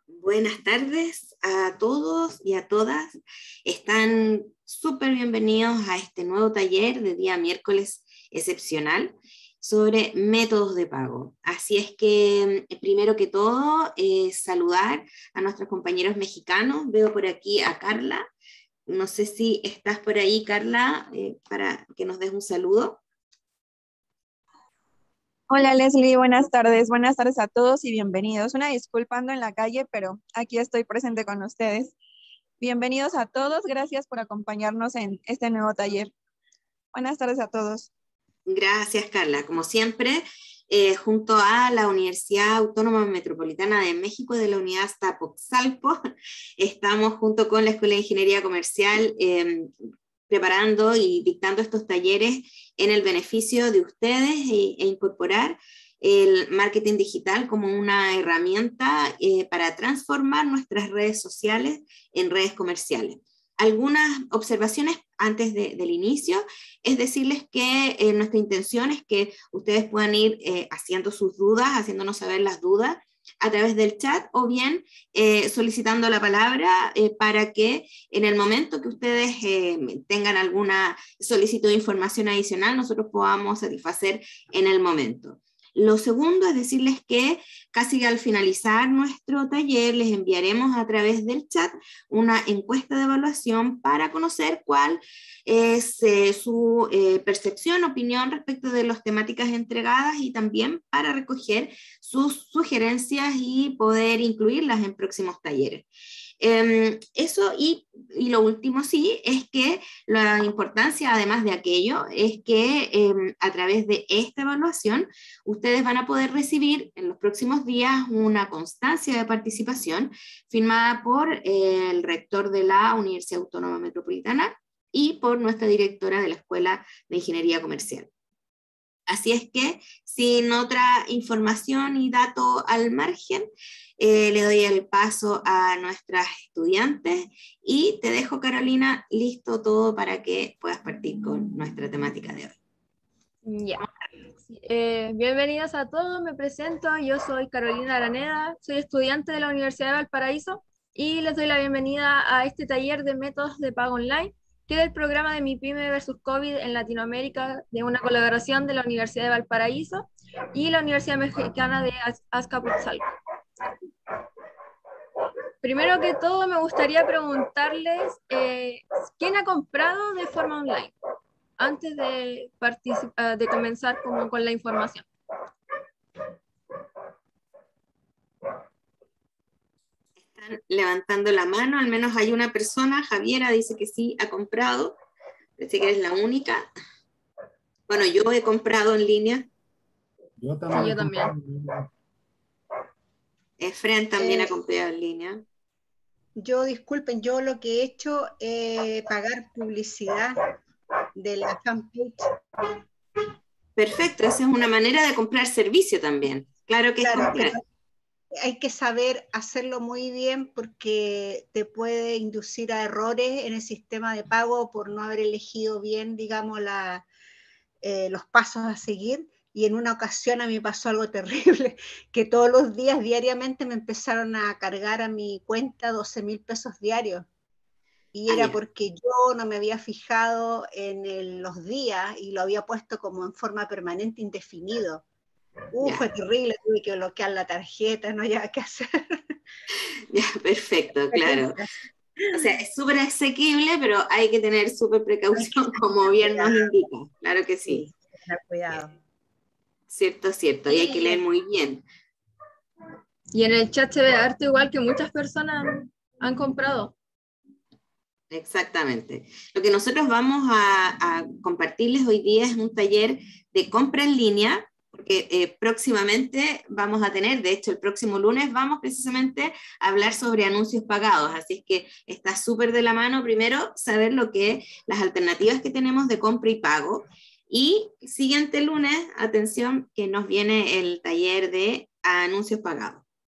Buenas tardes a todos y a todas. Están súper bienvenidos a este nuevo taller de día miércoles excepcional sobre métodos de pago. Así es que, primero que todo, saludar a nuestros compañeros mexicanos. Veo por aquí a Carla. No sé si estás por ahí, Carla, para que nos des un saludo. Hola Leslie, buenas tardes a todos y bienvenidos. Una disculpa, ando en la calle, pero aquí estoy presente con ustedes. Bienvenidos a todos, gracias por acompañarnos en este nuevo taller. Buenas tardes a todos. Gracias, Carla. Como siempre, junto a la Universidad Autónoma Metropolitana de México de la Unidad Azcapotzalco, estamos junto con la Escuela de Ingeniería Comercial preparando y dictando estos talleres en el beneficio de ustedes e incorporar el marketing digital como una herramienta para transformar nuestras redes sociales en redes comerciales. Algunas observaciones antes del inicio es decirles que nuestra intención es que ustedes puedan ir haciendo sus dudas, haciéndonos saber las dudas a través del chat o bien solicitando la palabra para que en el momento que ustedes tengan alguna solicitud de información adicional, nosotros podamos satisfacer en el momento. Lo segundo es decirles que casi al finalizar nuestro taller les enviaremos a través del chat una encuesta de evaluación para conocer cuál es su percepción, opinión respecto de las temáticas entregadas y también para recoger sus sugerencias y poder incluirlas en próximos talleres. Eso y lo último sí es que la importancia además de aquello es que a través de esta evaluación ustedes van a poder recibir en los próximos días una constancia de participación firmada por el rector de la Universidad Autónoma Metropolitana y por nuestra directora de la Escuela de Ingeniería Comercial. Así es que, sin otra información y dato al margen, le doy el paso a nuestras estudiantes y te dejo, Carolina, listo todo para que puedas partir con nuestra temática de hoy. Ya. Bienvenidos a todos, me presento, yo soy Carolina Araneda, soy estudiante de la Universidad de Valparaíso y les doy la bienvenida a este taller de métodos de pago online, que es el programa de MIPYME versus COVID en Latinoamérica, de una colaboración de la Universidad de Valparaíso y la Universidad Mexicana de Azcapotzalco. Primero que todo, me gustaría preguntarles, ¿quién ha comprado de forma online? Antes de comenzar con la información. Están levantando la mano, al menos hay una persona, Javiera dice que sí, ha comprado, parece que eres la única. Bueno, yo he comprado en línea. Yo también. Sí, yo también. Fran también ha comprado en línea. Yo, disculpen, yo lo que he hecho es pagar publicidad de la fanpage. Perfecto, esa es una manera de comprar servicio también. Claro que claro, es comprar. Hay que saber hacerlo muy bien porque te puede inducir a errores en el sistema de pago por no haber elegido bien, digamos, los pasos a seguir. Y en una ocasión a mí pasó algo terrible, que todos los días, diariamente, me empezaron a cargar a mi cuenta 12,000 pesos diarios. Y era porque yo no me había fijado en los días y lo había puesto como en forma permanente indefinido. Fue terrible, tuve que bloquear la tarjeta, no había qué hacer. Ya, perfecto, claro. O sea, es súper asequible, pero hay que tener súper precaución, como bien nos indica. Claro que sí. Tener cuidado. Cierto, cierto, y hay que leer muy bien. Y en el chat se ve harto igual que muchas personas han comprado. Exactamente. Lo que nosotros vamos a compartirles hoy día es un taller de compra en línea, porque próximamente vamos a tener, de hecho el próximo lunes vamos precisamente a hablar sobre anuncios pagados, así es que está súper de la mano primero saber lo que las alternativas que tenemos de compra y pago, y siguiente lunes, atención, que nos viene el taller de anuncios pagados.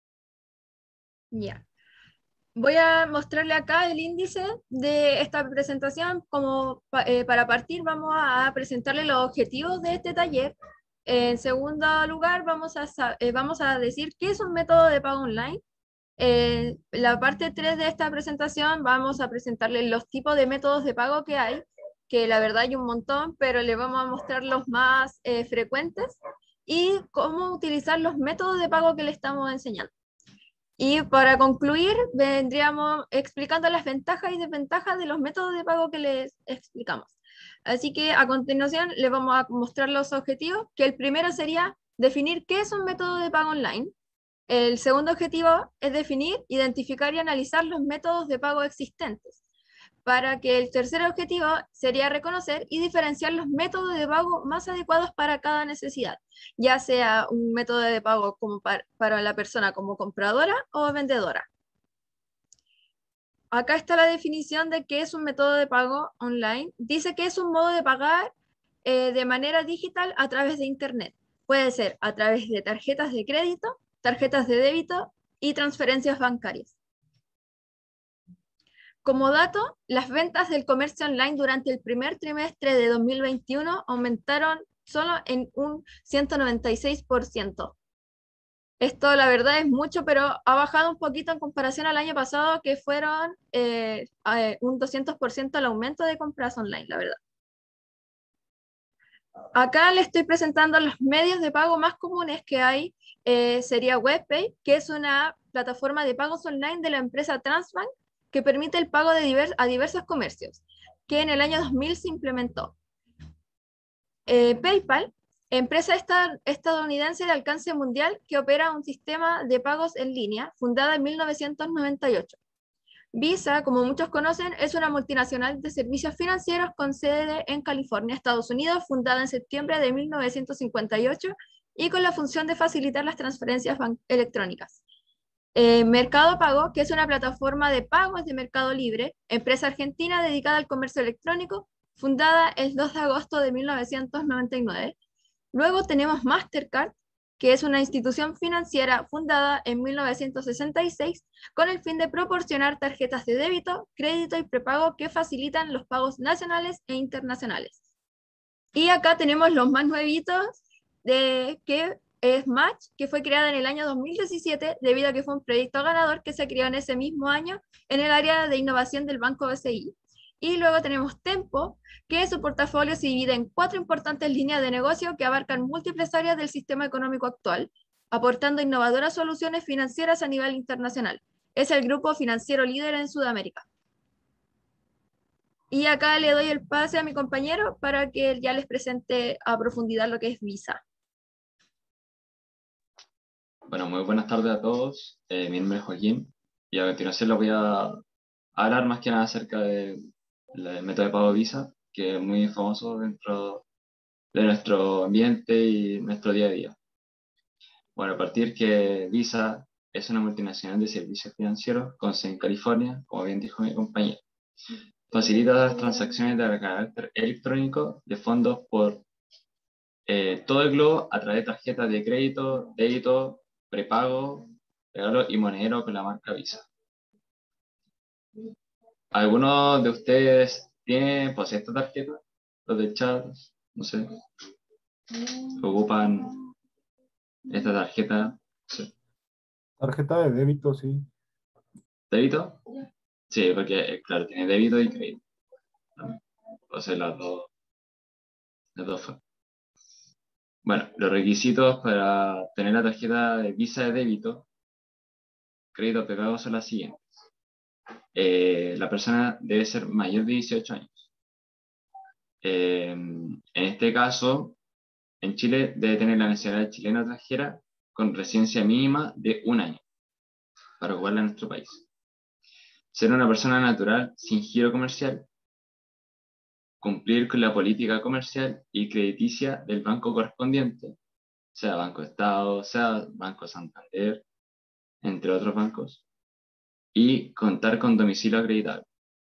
Ya. Voy a mostrarle acá el índice de esta presentación. Para partir vamos a presentarle los objetivos de este taller. En segundo lugar vamos a decir qué es un método de pago online. La parte 3 de esta presentación vamos a presentarles los tipos de métodos de pago que hay, que la verdad hay un montón, pero les vamos a mostrar los más frecuentes y cómo utilizar los métodos de pago que le estamos enseñando. Y para concluir, vendríamos explicando las ventajas y desventajas de los métodos de pago que les explicamos. Así que a continuación les vamos a mostrar los objetivos, que el primero sería definir qué es un método de pago online. El segundo objetivo es definir, identificar y analizar los métodos de pago existentes. Para que el tercer objetivo sería reconocer y diferenciar los métodos de pago más adecuados para cada necesidad, ya sea un método de pago como para la persona como compradora o vendedora. Acá está la definición de qué es un método de pago online. Dice que es un modo de pagar de manera digital a través de Internet. Puede ser a través de tarjetas de crédito, tarjetas de débito y transferencias bancarias. Como dato, las ventas del comercio online durante el primer trimestre de 2021 aumentaron solo en un 196%. Esto la verdad es mucho, pero ha bajado un poquito en comparación al año pasado, que fueron un 200% el aumento de compras online, la verdad. Acá le estoy presentando los medios de pago más comunes que hay. Sería WebPay, que es una plataforma de pagos online de la empresa Transbank, que permite el pago a diversos comercios, que en el año 2000 se implementó. PayPal, empresa estadounidense de alcance mundial que opera un sistema de pagos en línea, fundada en 1998. Visa, como muchos conocen, es una multinacional de servicios financieros con sede en California, Estados Unidos, fundada en septiembre de 1958 y con la función de facilitar las transferencias electrónicas. Mercado Pago, que es una plataforma de pagos de Mercado Libre, empresa argentina dedicada al comercio electrónico, fundada el 2 de agosto de 1999. Luego tenemos Mastercard, que es una institución financiera fundada en 1966 con el fin de proporcionar tarjetas de débito, crédito y prepago que facilitan los pagos nacionales e internacionales. Y acá tenemos los más nuevitos, que es Match, que fue creada en el año 2017 debido a que fue un proyecto ganador que se creó en ese mismo año en el área de innovación del Banco BCI. Y luego tenemos Tempo, que su portafolio se divide en 4 importantes líneas de negocio que abarcan múltiples áreas del sistema económico actual, aportando innovadoras soluciones financieras a nivel internacional. Es el grupo financiero líder en Sudamérica. Y acá le doy el pase a mi compañero para que él ya les presente a profundidad lo que es Visa. Bueno, muy buenas tardes a todos. Mi nombre es Joaquín y a continuación les voy a hablar más que nada acerca del método de pago Visa, que es muy famoso dentro de nuestro ambiente y nuestro día a día. Bueno, a partir que Visa es una multinacional de servicios financieros con sede en California, como bien dijo mi compañero. Facilita las transacciones de carácter electrónico de fondos por todo el globo a través de tarjetas de crédito, débito, prepago, regalo y monedero con la marca Visa. ¿Alguno de ustedes posee esta tarjeta? Los del chat, no sé. ¿Ocupan esta tarjeta? Sí. Tarjeta de débito, sí. ¿Débito? Sí, porque, claro, tiene débito y crédito. O sea, las dos formas. Bueno, los requisitos para tener la tarjeta de Visa de débito, crédito prepago son las siguientes. La persona debe ser mayor de 18 años. En este caso, en Chile debe tener la nacionalidad chilena o extranjera con residencia mínima de 1 año para ocuparla en nuestro país. Ser una persona natural sin giro comercial. Cumplir con la política comercial y crediticia del banco correspondiente, sea Banco Estado, sea Banco Santander, entre otros bancos, y contar con domicilio acreditado.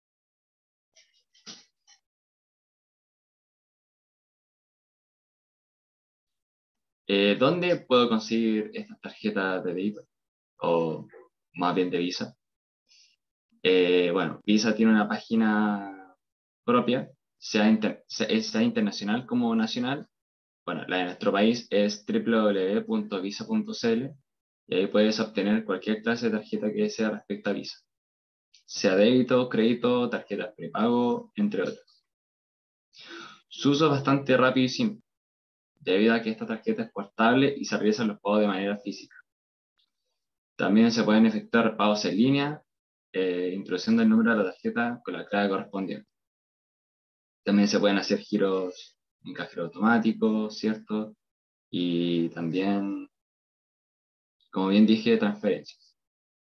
¿Dónde puedo conseguir estas tarjetas de débito? O más bien de Visa. Bueno, Visa tiene una página propia, sea internacional como nacional. Bueno, la de nuestro país es www.visa.cl Y ahí puedes obtener cualquier clase de tarjeta que sea respecto a Visa, sea débito, crédito, tarjetas prepago, entre otros. Su uso es bastante rápido y simple, debido a que esta tarjeta es portable y se realizan los pagos de manera física. También se pueden efectuar pagos en línea, introduciendo el número de la tarjeta con la clave correspondiente. También se pueden hacer giros en cajero automático, ¿cierto? Y también, como bien dije, transferencias.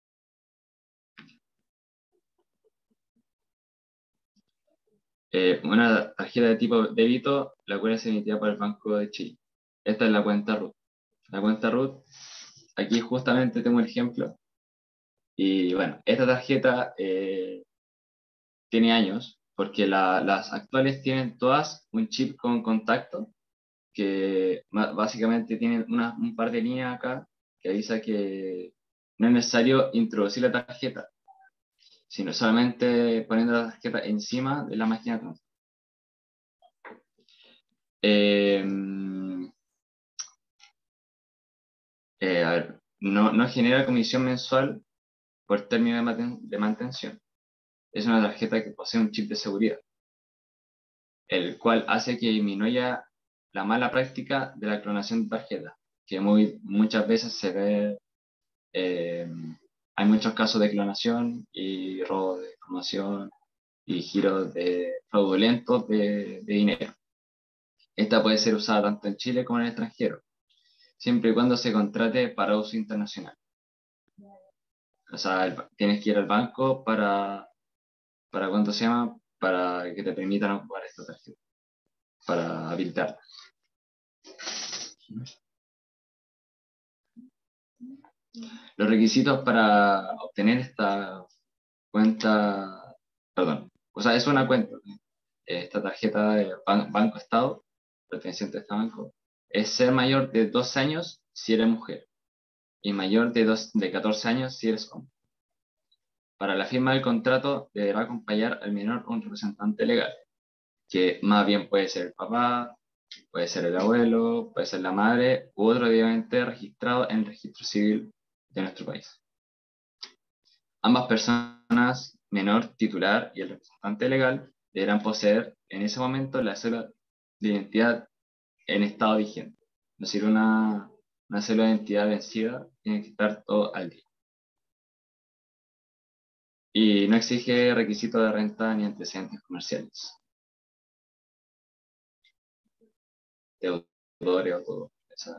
Una tarjeta de tipo débito, la cual es emitida por el Banco de Chile. Esta es la cuenta RUT. La cuenta RUT, aquí justamente tengo el ejemplo. Y bueno, esta tarjeta tiene años, porque las actuales tienen todas un chip con contacto, que básicamente tienen un par de líneas acá, que avisa que no es necesario introducir la tarjeta, sino solamente poniendo la tarjeta encima de la máquina transfer. A ver, no genera comisión mensual por término de mantención. Es una tarjeta que posee un chip de seguridad, el cual hace que disminuya la mala práctica de la clonación de tarjetas, que muchas veces se ve, hay muchos casos de clonación y robo de información y giros fraudulentos de dinero. Esta puede ser usada tanto en Chile como en el extranjero, siempre y cuando se contrate para uso internacional. O sea, tienes que ir al banco para ¿cuánto se llama? Para que te permitan ocupar esta tarjeta, para habilitarla. Los requisitos para obtener esta cuenta, perdón, o sea, es una cuenta, esta tarjeta de Banco Estado, perteneciente a este banco, es ser mayor de 12 años si eres mujer y mayor de 14 años si eres hombre. Para la firma del contrato deberá acompañar al menor un representante legal, que más bien puede ser el papá, puede ser el abuelo, puede ser la madre u otro debidamente registrado en el registro civil de nuestro país. Ambas personas, menor titular y el representante legal, deberán poseer en ese momento la cédula de identidad en estado vigente. Es decir, una cédula de identidad vencida tiene que estar todo al día. Y no exige requisito de renta ni antecedentes comerciales. Deudores o todo.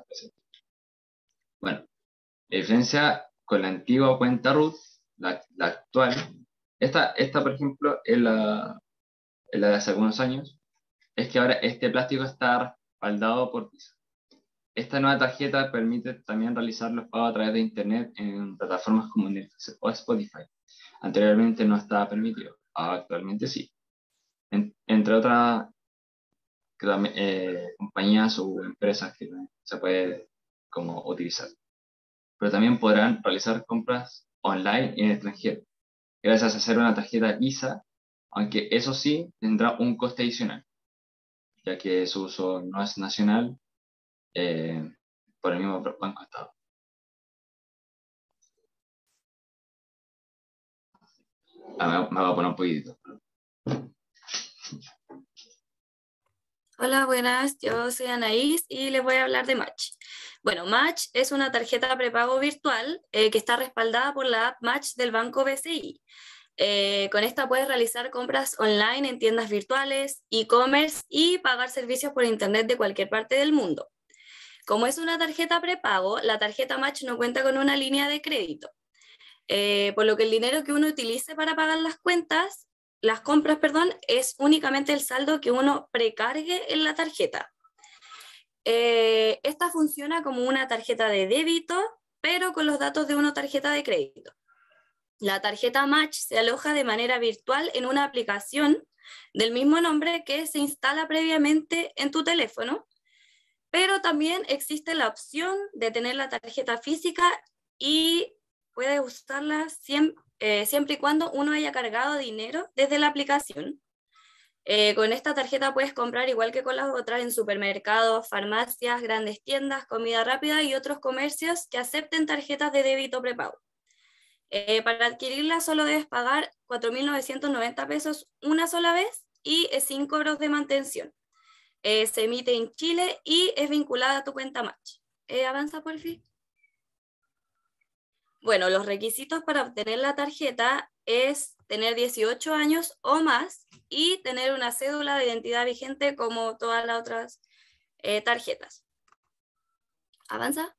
Bueno, la diferencia con la antigua cuenta RUT, la actual, esta por ejemplo es la de hace algunos años, es que ahora este plástico está respaldado por Visa. Esta nueva tarjeta permite también realizar los pagos a través de internet en plataformas como Netflix o Spotify. Anteriormente no estaba permitido, actualmente sí. Entre otras compañías o empresas que se puede como utilizar. Pero también podrán realizar compras online en el extranjero, gracias a hacer una tarjeta Visa, aunque eso sí tendrá un coste adicional, ya que su uso no es nacional por el mismo Banco Estado. Me voy a poner un poquitito. Hola, buenas, yo soy Anaís y les voy a hablar de Match. Bueno, Match es una tarjeta prepago virtual que está respaldada por la app Match del Banco BCI. Con esta puedes realizar compras online en tiendas virtuales, e-commerce y pagar servicios por internet de cualquier parte del mundo. Como es una tarjeta prepago, la tarjeta Match no cuenta con una línea de crédito, por lo que el dinero que uno utilice para pagar las compras, es únicamente el saldo que uno precargue en la tarjeta. Esta funciona como una tarjeta de débito, pero con los datos de una tarjeta de crédito. La tarjeta Match se aloja de manera virtual en una aplicación del mismo nombre que se instala previamente en tu teléfono, pero también existe la opción de tener la tarjeta física y puedes usarla siempre y cuando uno haya cargado dinero desde la aplicación. Con esta tarjeta puedes comprar, igual que con las otras, en supermercados, farmacias, grandes tiendas, comida rápida y otros comercios que acepten tarjetas de débito prepago. Para adquirirla solo debes pagar 4.990 pesos una sola vez y 5 euros de mantención. Se emite en Chile y es vinculada a tu cuenta Match. Avanza, por fin. Bueno, los requisitos para obtener la tarjeta es tener 18 años o más y tener una cédula de identidad vigente como todas las otras tarjetas. Avanza.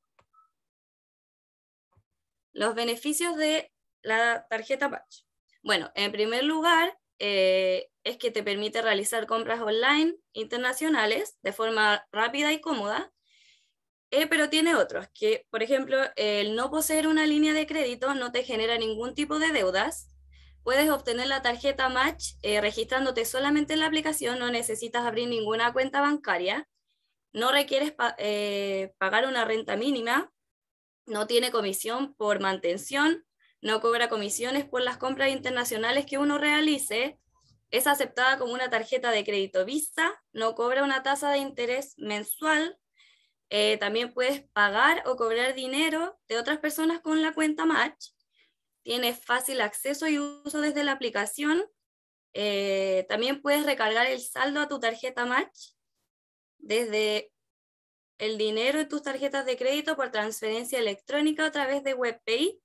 Los beneficios de la tarjeta Match. Bueno, en primer lugar, es que te permite realizar compras online internacionales de forma rápida y cómoda, pero tiene otros, que por ejemplo, el no poseer una línea de crédito no te genera ningún tipo de deudas. Puedes obtener la tarjeta Match registrándote solamente en la aplicación, no necesitas abrir ninguna cuenta bancaria, no requieres pagar una renta mínima, no tiene comisión por mantención, no cobra comisiones por las compras internacionales que uno realice, es aceptada como una tarjeta de crédito Visa, no cobra una tasa de interés mensual, también puedes pagar o cobrar dinero de otras personas con la cuenta Match, tiene fácil acceso y uso desde la aplicación, también puedes recargar el saldo a tu tarjeta Match desde el dinero en tus tarjetas de crédito por transferencia electrónica a través de WebPay.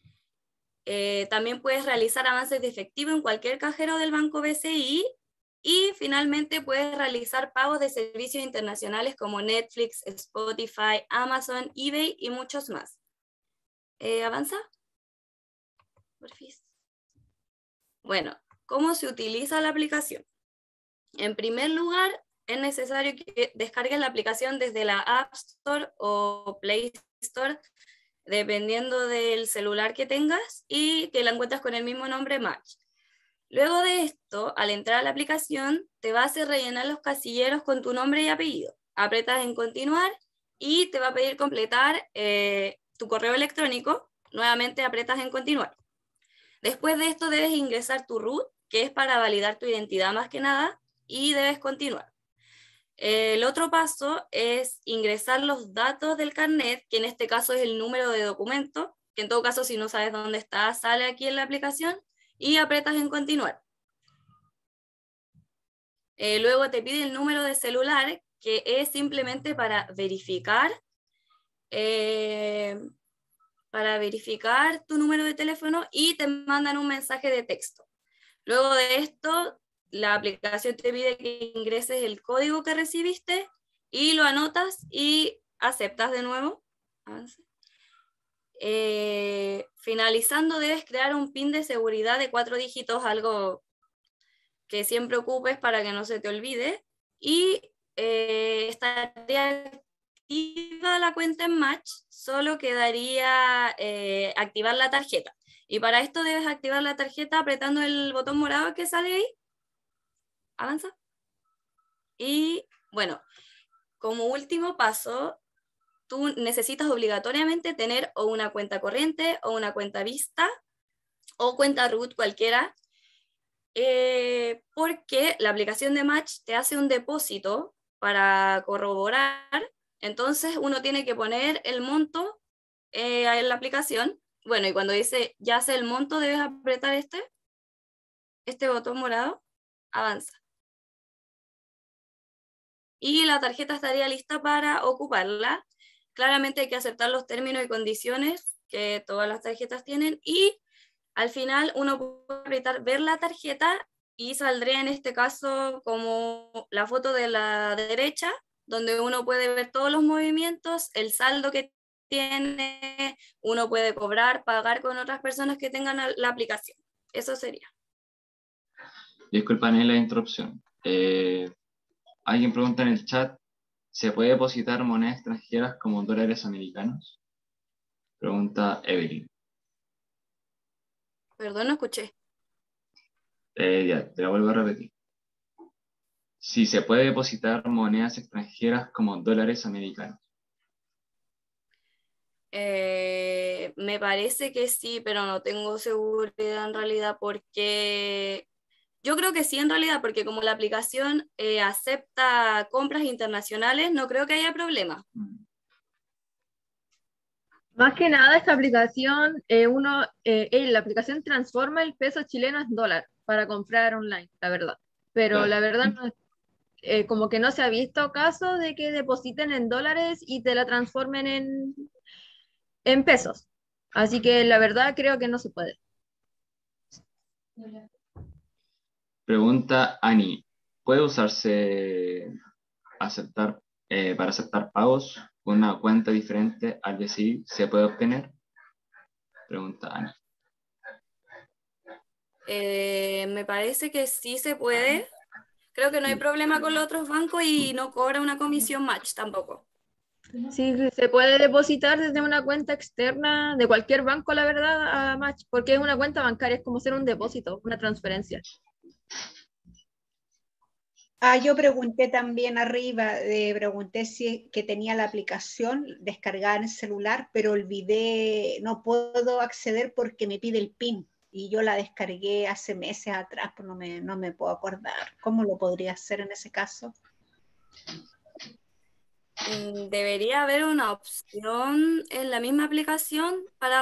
También puedes realizar avances de efectivo en cualquier cajero del Banco BCI y finalmente puedes realizar pagos de servicios internacionales como Netflix, Spotify, Amazon, eBay y muchos más. ¿Avanza? Porfis. Bueno, ¿cómo se utiliza la aplicación? En primer lugar, es necesario que descargues la aplicación desde la App Store o Play Store, dependiendo del celular que tengas, y que la encuentres con el mismo nombre Match. Luego de esto, al entrar a la aplicación, te va a hacer rellenar los casilleros con tu nombre y apellido. Apretas en continuar y te va a pedir completar tu correo electrónico. Nuevamente apretas en continuar. Después de esto debes ingresar tu root, que es para validar tu identidad más que nada, y debes continuar. El otro paso es ingresar los datos del carnet, que en este caso es el número de documento, que en todo caso si no sabes dónde está, sale aquí en la aplicación, y apretas en continuar. Luego te pide el número de celular, que es simplemente para verificar tu número de teléfono, y te mandan un mensaje de texto. Luego de esto, la aplicación te pide que ingreses el código que recibiste y lo anotas y aceptas de nuevo. Finalizando, debes crear un PIN de seguridad de 4 dígitos, algo que siempre ocupes para que no se te olvide, y estaría activa la cuenta en Match, solo quedaría activar la tarjeta. Y para esto debes activar la tarjeta apretando el botón morado que sale ahí. Avanza. Y bueno, como último paso, tú necesitas obligatoriamente tener o una cuenta corriente o una cuenta Vista o cuenta root cualquiera, porque la aplicación de Match te hace un depósito para corroborar. Entonces uno tiene que poner el monto en la aplicación. Bueno, y cuando dice ya sé el monto, debes apretar este botón morado, avanza. Y la tarjeta estaría lista para ocuparla. Claramente hay que aceptar los términos y condiciones que todas las tarjetas tienen, y al final uno puede apretar ver la tarjeta y saldría en este caso como la foto de la derecha, donde uno puede ver todos los movimientos, el saldo que tiene, uno puede cobrar, pagar con otras personas que tengan la aplicación. Eso sería. Disculpan la interrupción. Alguien pregunta en el chat, ¿se puede depositar monedas extranjeras como dólares americanos? Pregunta Evelyn. Perdón, no escuché. Ya, te la vuelvo a repetir. Si se puede depositar monedas extranjeras como dólares americanos. Me parece que sí, pero no tengo seguridad en realidad, porque Yo creo que sí, en realidad, porque como la aplicación acepta compras internacionales, no creo que haya problema. Más que nada, esta aplicación, la aplicación transforma el peso chileno en dólar para comprar online, la verdad. Pero Claro. la verdad, como que no se ha visto caso de que depositen en dólares y te la transformen en pesos. Así que la verdad creo que no se puede. Pregunta Ani, ¿puede usarse aceptar, para aceptar pagos con una cuenta diferente al BCI? ¿Se puede obtener? Pregunta Ani. Me parece que sí se puede. Creo que no hay problema con los otros bancos y no cobra una comisión Match tampoco. Sí, se puede depositar desde una cuenta externa de cualquier banco, la verdad, a Match, porque es una cuenta bancaria, es como ser un depósito, una transferencia. Yo pregunté también arriba, pregunté si que tenía la aplicación descargada en el celular, pero olvidé, no puedo acceder porque me pide el PIN y yo la descargué hace meses atrás, pues no me puedo acordar. ¿Cómo lo podría hacer en ese caso? Debería haber una opción en la misma aplicación para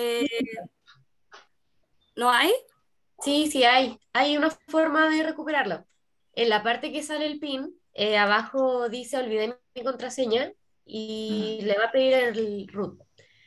¿no hay? Sí, sí hay. Hay una forma de recuperarlo. En la parte que sale el PIN, abajo dice olvidé mi contraseña y le va a pedir el root.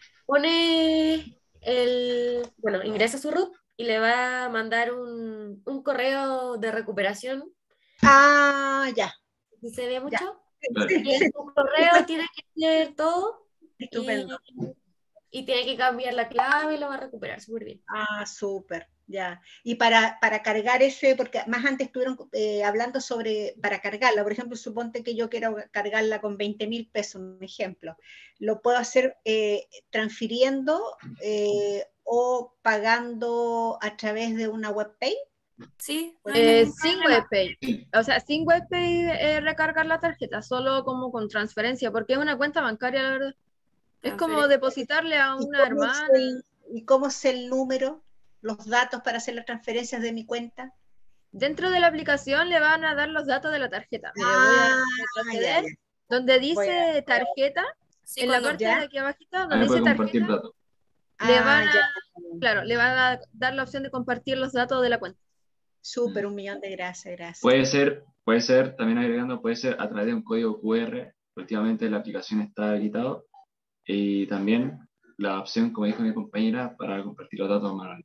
Bueno, ingresa su root y le va a mandar un correo de recuperación. Ya. ¿Sí se ve Ya. mucho? Claro. Y en su correo tiene que leer todo Estupendo. y tiene que cambiar la clave y lo va a recuperar súper bien. Súper, ya. Y para cargar ese, porque más antes estuvieron hablando sobre, para cargarla, por ejemplo, suponte que yo quiero cargarla con 20.000 pesos, un ejemplo. ¿Lo puedo hacer transfiriendo o pagando a través de una webpay? Sí, no hay ningún Sin problema. WebPay. O sea, sin WebPay recargar la tarjeta, solo como con transferencia, porque es una cuenta bancaria, la verdad. Es como depositarle a una hermana. ¿Y cómo es el número, los datos para hacer las transferencias de mi cuenta? Dentro de la aplicación le van a dar los datos de la tarjeta. Mire, voy a retroceder. Ya. Donde dice tarjeta, Sí, en la cuando parte de aquí abajito, donde Ahí puede dice compartir tarjeta, datos. le van Ya. claro, le van a dar la opción de compartir los datos de la cuenta. Súper, 1.000.000 de gracias. Puede ser, también agregando, puede ser a través de un código QR. Últimamente la aplicación está habilitado. Y también la opción, como dijo mi compañera, para compartir los datos manuales.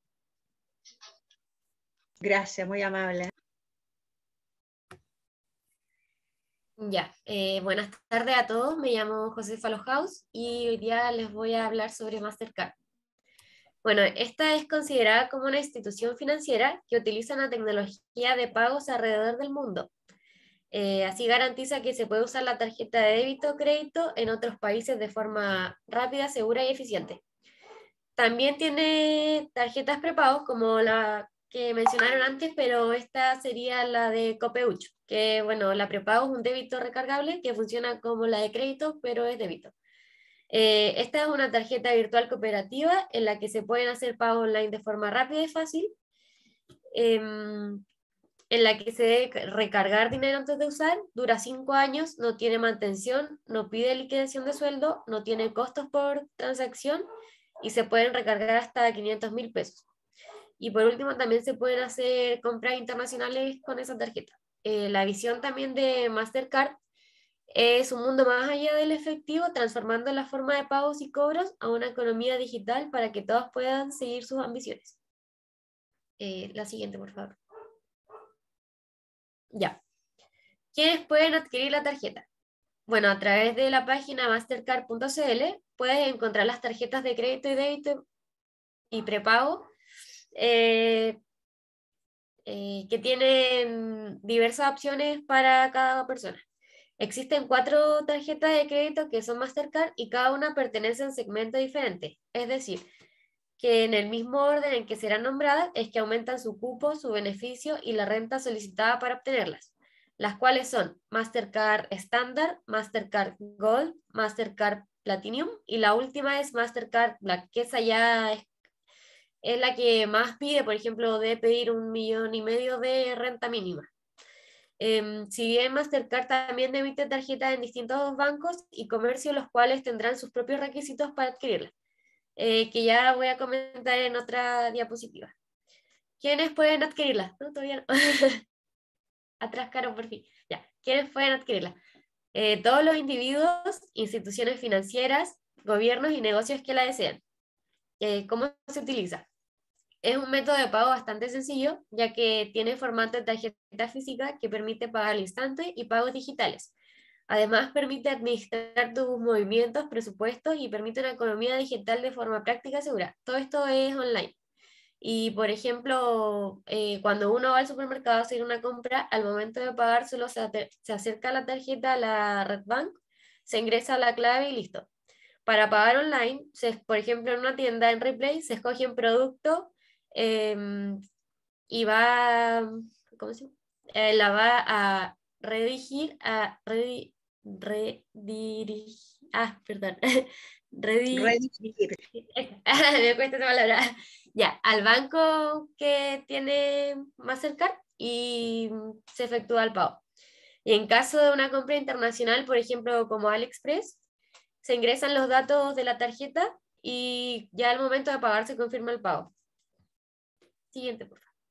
Gracias, muy amable. Ya, buenas tardes a todos. Me llamo Josefa Lohaus y hoy día les voy a hablar sobre Mastercard. Bueno, esta es considerada como una institución financiera que utiliza una tecnología de pagos alrededor del mundo. Así garantiza que se puede usar la tarjeta de débito o crédito en otros países de forma rápida, segura y eficiente. También tiene tarjetas prepago como la que mencionaron antes, pero esta sería la de Copeuch, que bueno, la prepago es un débito recargable que funciona como la de crédito, pero es débito. Esta es una tarjeta virtual cooperativa en la que se pueden hacer pagos online de forma rápida y fácil, en la que se debe recargar dinero antes de usar, dura 5 años, no tiene mantención, no pide liquidación de sueldo, no tiene costos por transacción y se pueden recargar hasta 500.000 pesos. Y por último, también se pueden hacer compras internacionales con esa tarjeta. La visión también de Mastercard es un mundo más allá del efectivo, transformando la forma de pagos y cobros a una economía digital para que todos puedan seguir sus ambiciones. La siguiente, por favor. Ya. ¿Quiénes pueden adquirir la tarjeta? Bueno, a través de la página mastercard.cl puedes encontrar las tarjetas de crédito y débito y prepago que tienen diversas opciones para cada persona. Existen 4 tarjetas de crédito que son Mastercard y cada una pertenece a un segmento diferente. Es decir, que en el mismo orden en que serán nombradas es que aumentan su cupo, su beneficio y la renta solicitada para obtenerlas, las cuales son Mastercard Standard, Mastercard Gold, Mastercard Platinum y la última es Mastercard Black, que esa ya es la que más pide, por ejemplo, debe pedir 1,5 millones de renta mínima. Si bien Mastercard también emite tarjetas en distintos bancos y comercios, los cuales tendrán sus propios requisitos para adquirirla, que ya voy a comentar en otra diapositiva. ¿Quiénes pueden adquirirla? No, todavía no. Atrás, Caro, por fin. Ya. ¿Quiénes pueden adquirirla? Todos los individuos, instituciones financieras, gobiernos y negocios que la desean. ¿Cómo se utiliza? Es un método de pago bastante sencillo, ya que tiene formato de tarjeta física que permite pagar al instante y pagos digitales. Además, permite administrar tus movimientos, presupuestos y permite una economía digital de forma práctica y segura. Todo esto es online. Y, por ejemplo, cuando uno va al supermercado a hacer una compra, al momento de pagar solo se acerca la tarjeta a la red bank, se ingresa la clave y listo. Para pagar online, por ejemplo, en una tienda en Replay, se escoge un producto y va, ¿cómo se llama? La va a redirigir perdón. Redirigir. Me cuesta esa palabra. Ya, al banco que tiene más cercano y se efectúa el pago. Y en caso de una compra internacional, por ejemplo, como AliExpress, se ingresan los datos de la tarjeta y ya al momento de pagar se confirma el pago. Siguiente, por favor.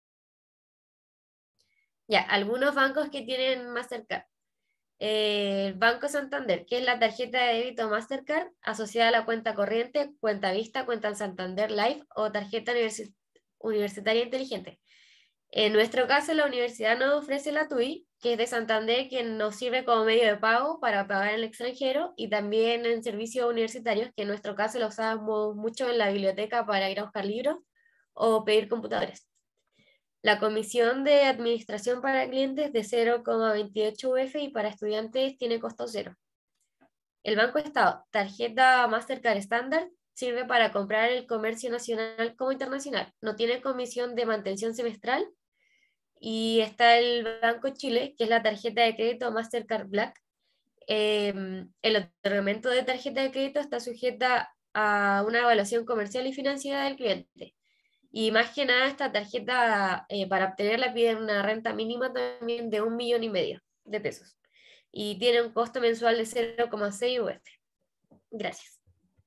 Ya, algunos bancos que tienen Mastercard. El Banco Santander, que es la tarjeta de débito Mastercard asociada a la cuenta corriente, cuenta Vista, cuenta Santander Live o tarjeta universitaria inteligente. En nuestro caso, la universidad nos ofrece la TUI, que es de Santander, que nos sirve como medio de pago para pagar en el extranjero y también en servicios universitarios, que en nuestro caso lo usamos mucho en la biblioteca para ir a buscar libros o pedir computadores. La comisión de administración para clientes de 0,28 UF y para estudiantes tiene costo cero. El Banco Estado, tarjeta Mastercard estándar, sirve para comprar el comercio nacional como internacional. No tiene comisión de mantención semestral. Y está el Banco Chile, que es la tarjeta de crédito Mastercard Black. El otorgamiento de tarjeta de crédito está sujeta a una evaluación comercial y financiera del cliente. Y más que nada, esta tarjeta, para obtenerla, piden una renta mínima también de 1,5 millones de pesos. Y tiene un costo mensual de 0,6 UF. Gracias.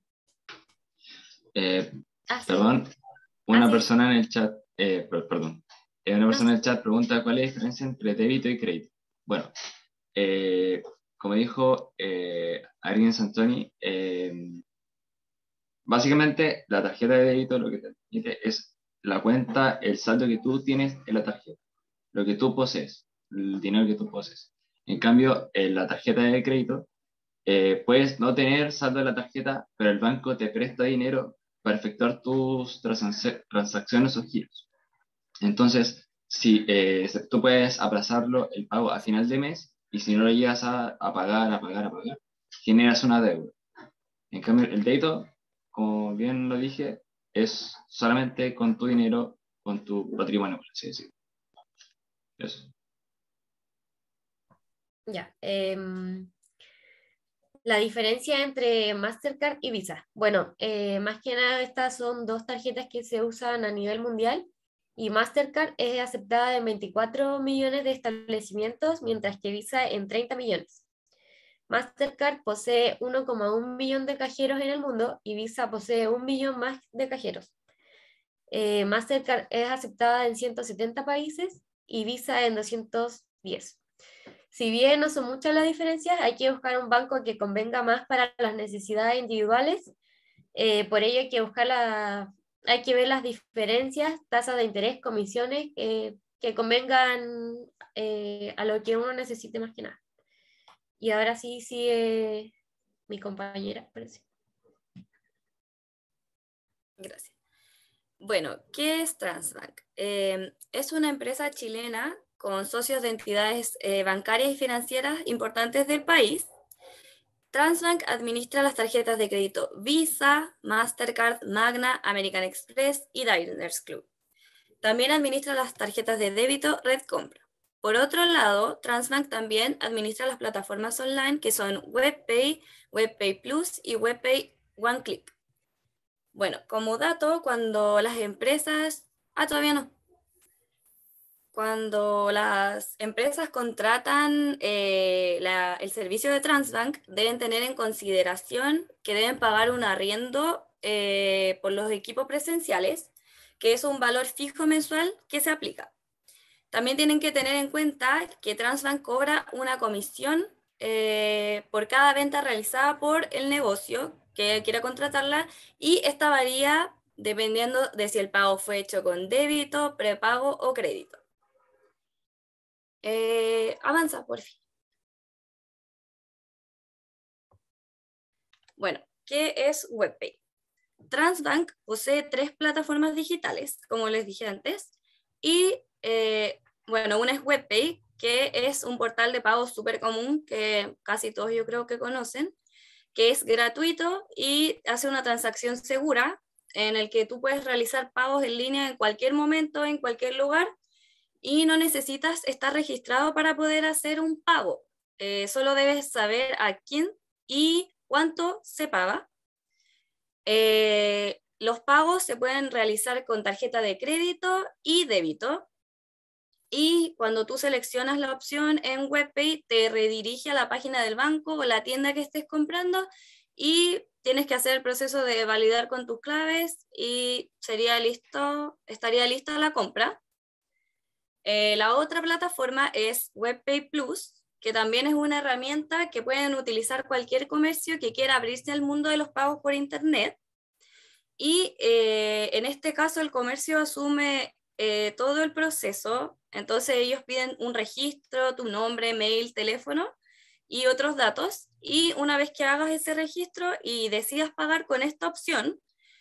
Perdón, una sí. persona en el chat, perdón, una persona en el chat pregunta cuál es la diferencia entre débito y crédito. Bueno, como dijo Ariel Santoni, básicamente la tarjeta de débito lo que te permite es la cuenta, el saldo que tú tienes en la tarjeta, lo que tú posees, el dinero que tú posees. En cambio, en la tarjeta de crédito, puedes no tener saldo en la tarjeta, pero el banco te presta dinero para efectuar tus transacciones o giros. Entonces, si tú puedes aplazarlo el pago a final de mes y si no lo llegas a pagar, generas una deuda. En cambio, el débito, como bien lo dije, es solamente con tu dinero, con tu patrimonio, por así decirlo. Eso. Ya. La diferencia entre Mastercard y Visa. Bueno, más que nada estas son dos tarjetas que se usan a nivel mundial y Mastercard es aceptada en 24 millones de establecimientos, mientras que Visa en 30 millones. Mastercard posee 1,1 millón de cajeros en el mundo y Visa posee 1 millón más de cajeros. Mastercard es aceptada en 170 países y Visa en 210. Si bien no son muchas las diferencias, hay que buscar un banco que convenga más para las necesidades individuales. Por ello hay que hay que ver las diferencias, tasas de interés, comisiones, que convengan a lo que uno necesite más que nada. Y ahora sí sigue mi compañera, parece. Gracias. Bueno, ¿qué es Transbank? Es una empresa chilena con socios de entidades bancarias y financieras importantes del país. Transbank administra las tarjetas de crédito Visa, Mastercard, Magna, American Express y Diners Club. También administra las tarjetas de débito Red Compra. Por otro lado, Transbank también administra las plataformas online que son WebPay, WebPay Plus y WebPay One Click. Bueno, como dato, cuando las empresas... todavía no. Cuando las empresas contratan el servicio de Transbank, deben tener en consideración que deben pagar un arriendo por los equipos presenciales, que es un valor fijo mensual que se aplica. También tienen que tener en cuenta que Transbank cobra una comisión por cada venta realizada por el negocio que quiera contratarla, y esta varía dependiendo de si el pago fue hecho con débito, prepago o crédito. Avanza, por fin. Bueno, ¿qué es WebPay? Transbank posee 3 plataformas digitales, como les dije antes, y bueno, una es WebPay, que es un portal de pago súper común que casi todos yo creo que conocen, que es gratuito y hace una transacción segura en el que tú puedes realizar pagos en línea en cualquier momento, en cualquier lugar, y no necesitas estar registrado para poder hacer un pago. Solo debes saber a quién y cuánto se paga. Los pagos se pueden realizar con tarjeta de crédito y débito. Y cuando tú seleccionas la opción en WebPay, te redirige a la página del banco o la tienda que estés comprando, y tienes que hacer el proceso de validar con tus claves y estaría lista la compra. La otra plataforma es WebPay Plus, que también es una herramienta que pueden utilizar cualquier comercio que quiera abrirse al mundo de los pagos por internet. Y en este caso el comercio asume todo el proceso, entonces ellos piden un registro, tu nombre, mail, teléfono y otros datos, y una vez que hagas ese registro y decidas pagar con esta opción,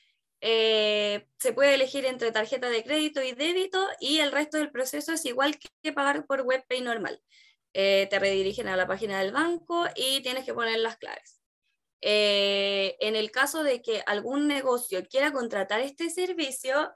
se puede elegir entre tarjeta de crédito y débito, y el resto del proceso es igual que pagar por WebPay normal. Te redirigen a la página del banco y tienes que poner las claves. En el caso de que algún negocio quiera contratar este servicio,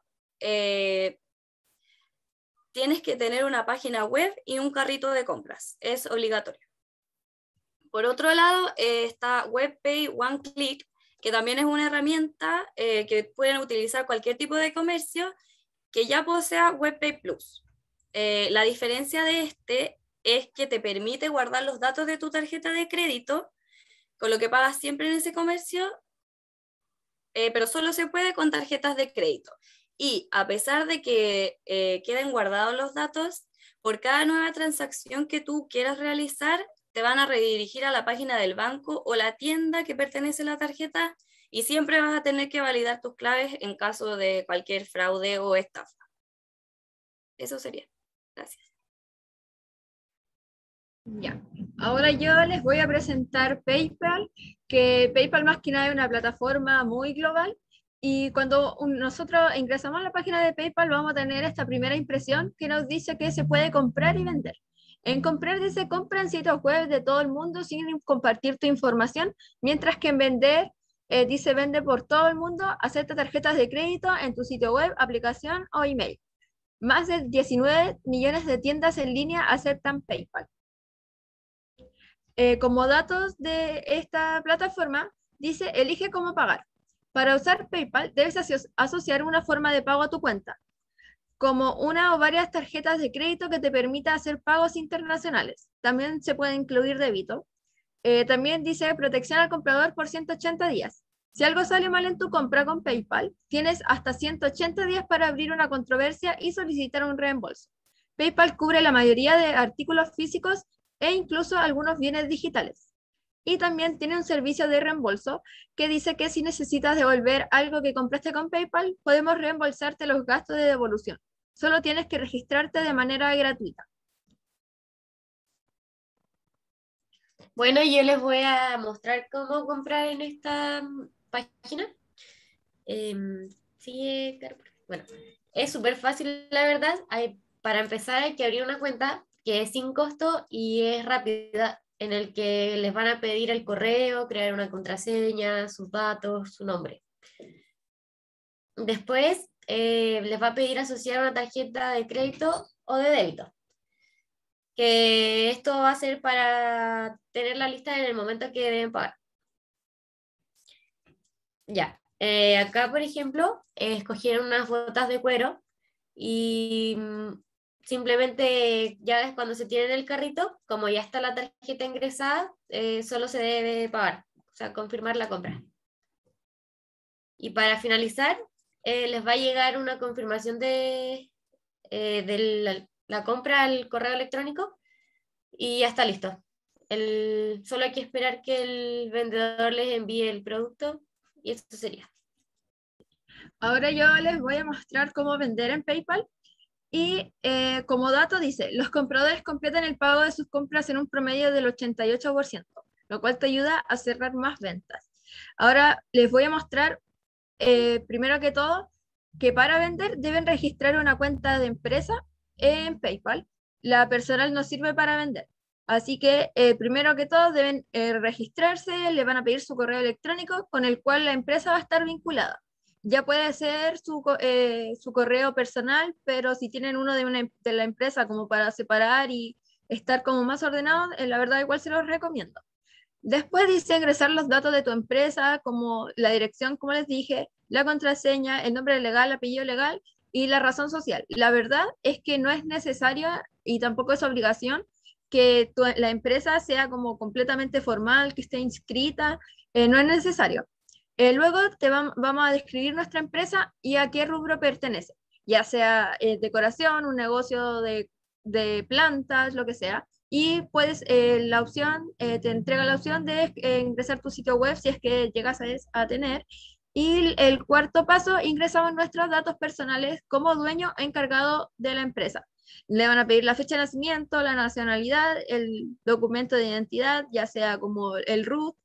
tienes que tener una página web y un carrito de compras. Es obligatorio. Por otro lado, está WebPay One Click, que también es una herramienta que pueden utilizar cualquier tipo de comercio que ya posea WebPay Plus. La diferencia de este es que te permite guardar los datos de tu tarjeta de crédito, con lo que pagas siempre en ese comercio, pero solo se puede con tarjetas de crédito. Y a pesar de que queden guardados los datos, por cada nueva transacción que tú quieras realizar, te van a redirigir a la página del banco o la tienda que pertenece a la tarjeta, y siempre vas a tener que validar tus claves en caso de cualquier fraude o estafa. Eso sería. Gracias. Ya, ahora yo les voy a presentar PayPal, que PayPal más que nada es una plataforma muy global, y cuando nosotros ingresamos a la página de PayPal vamos a tener esta primera impresión que nos dice que se puede comprar y vender. En comprar dice compra en sitios web de todo el mundo sin compartir tu información, mientras que en vender dice vende por todo el mundo, acepta tarjetas de crédito en tu sitio web, aplicación o email. Más de 19 millones de tiendas en línea aceptan PayPal. Como datos de esta plataforma, dice elige cómo pagar. Para usar PayPal debes asociar una forma de pago a tu cuenta, como una o varias tarjetas de crédito que te permita hacer pagos internacionales. También se puede incluir débito. También dice protección al comprador por 180 días. Si algo sale mal en tu compra con PayPal, tienes hasta 180 días para abrir una controversia y solicitar un reembolso. PayPal cubre la mayoría de artículos físicos e incluso algunos bienes digitales. Y también tiene un servicio de reembolso que dice que si necesitas devolver algo que compraste con PayPal, podemos reembolsarte los gastos de devolución. Solo tienes que registrarte de manera gratuita. Bueno, yo les voy a mostrar cómo comprar en esta página. Sí, bueno, es súper fácil, la verdad. Para empezar hay que abrir una cuenta que es sin costo y es rápida, en el que les van a pedir el correo, crear una contraseña, sus datos, su nombre. Después les va a pedir asociar una tarjeta de crédito o de débito, que esto va a ser para tener la lista en el momento que deben pagar. Ya, Acá, por ejemplo, escogieron unas botas de cuero y simplemente ya cuando se tiene en el carrito, como ya está la tarjeta ingresada, solo se debe pagar, o sea, confirmar la compra. Y para finalizar, les va a llegar una confirmación de la compra al correo electrónico y ya está listo. Solo hay que esperar que el vendedor les envíe el producto y eso sería. Ahora yo les voy a mostrar cómo vender en PayPal. Y como dato dice, los compradores completan el pago de sus compras en un promedio del 88%, lo cual te ayuda a cerrar más ventas. Ahora les voy a mostrar, primero que todo, que para vender deben registrar una cuenta de empresa en PayPal. La personal no sirve para vender. Así que primero que todo deben registrarse, le van a pedir su correo electrónico con el cual la empresa va a estar vinculada. Ya puede ser su correo personal, pero si tienen uno de la empresa como para separar y estar como más ordenado, la verdad igual se los recomiendo. Después dice ingresar los datos de tu empresa, como la dirección, como les dije, la contraseña, el nombre legal, apellido legal y la razón social. La verdad es que no es necesario y tampoco es obligación que la empresa sea como completamente formal, que esté inscrita, no es necesario. Luego vamos a describir nuestra empresa y a qué rubro pertenece, ya sea decoración, un negocio de plantas, lo que sea. Y puedes, la opción, te entrega la opción de ingresar tu sitio web si es que llegas a tener. Y el cuarto paso, ingresamos nuestros datos personales como dueño encargado de la empresa. Le van a pedir la fecha de nacimiento, la nacionalidad, el documento de identidad, ya sea como el RUT,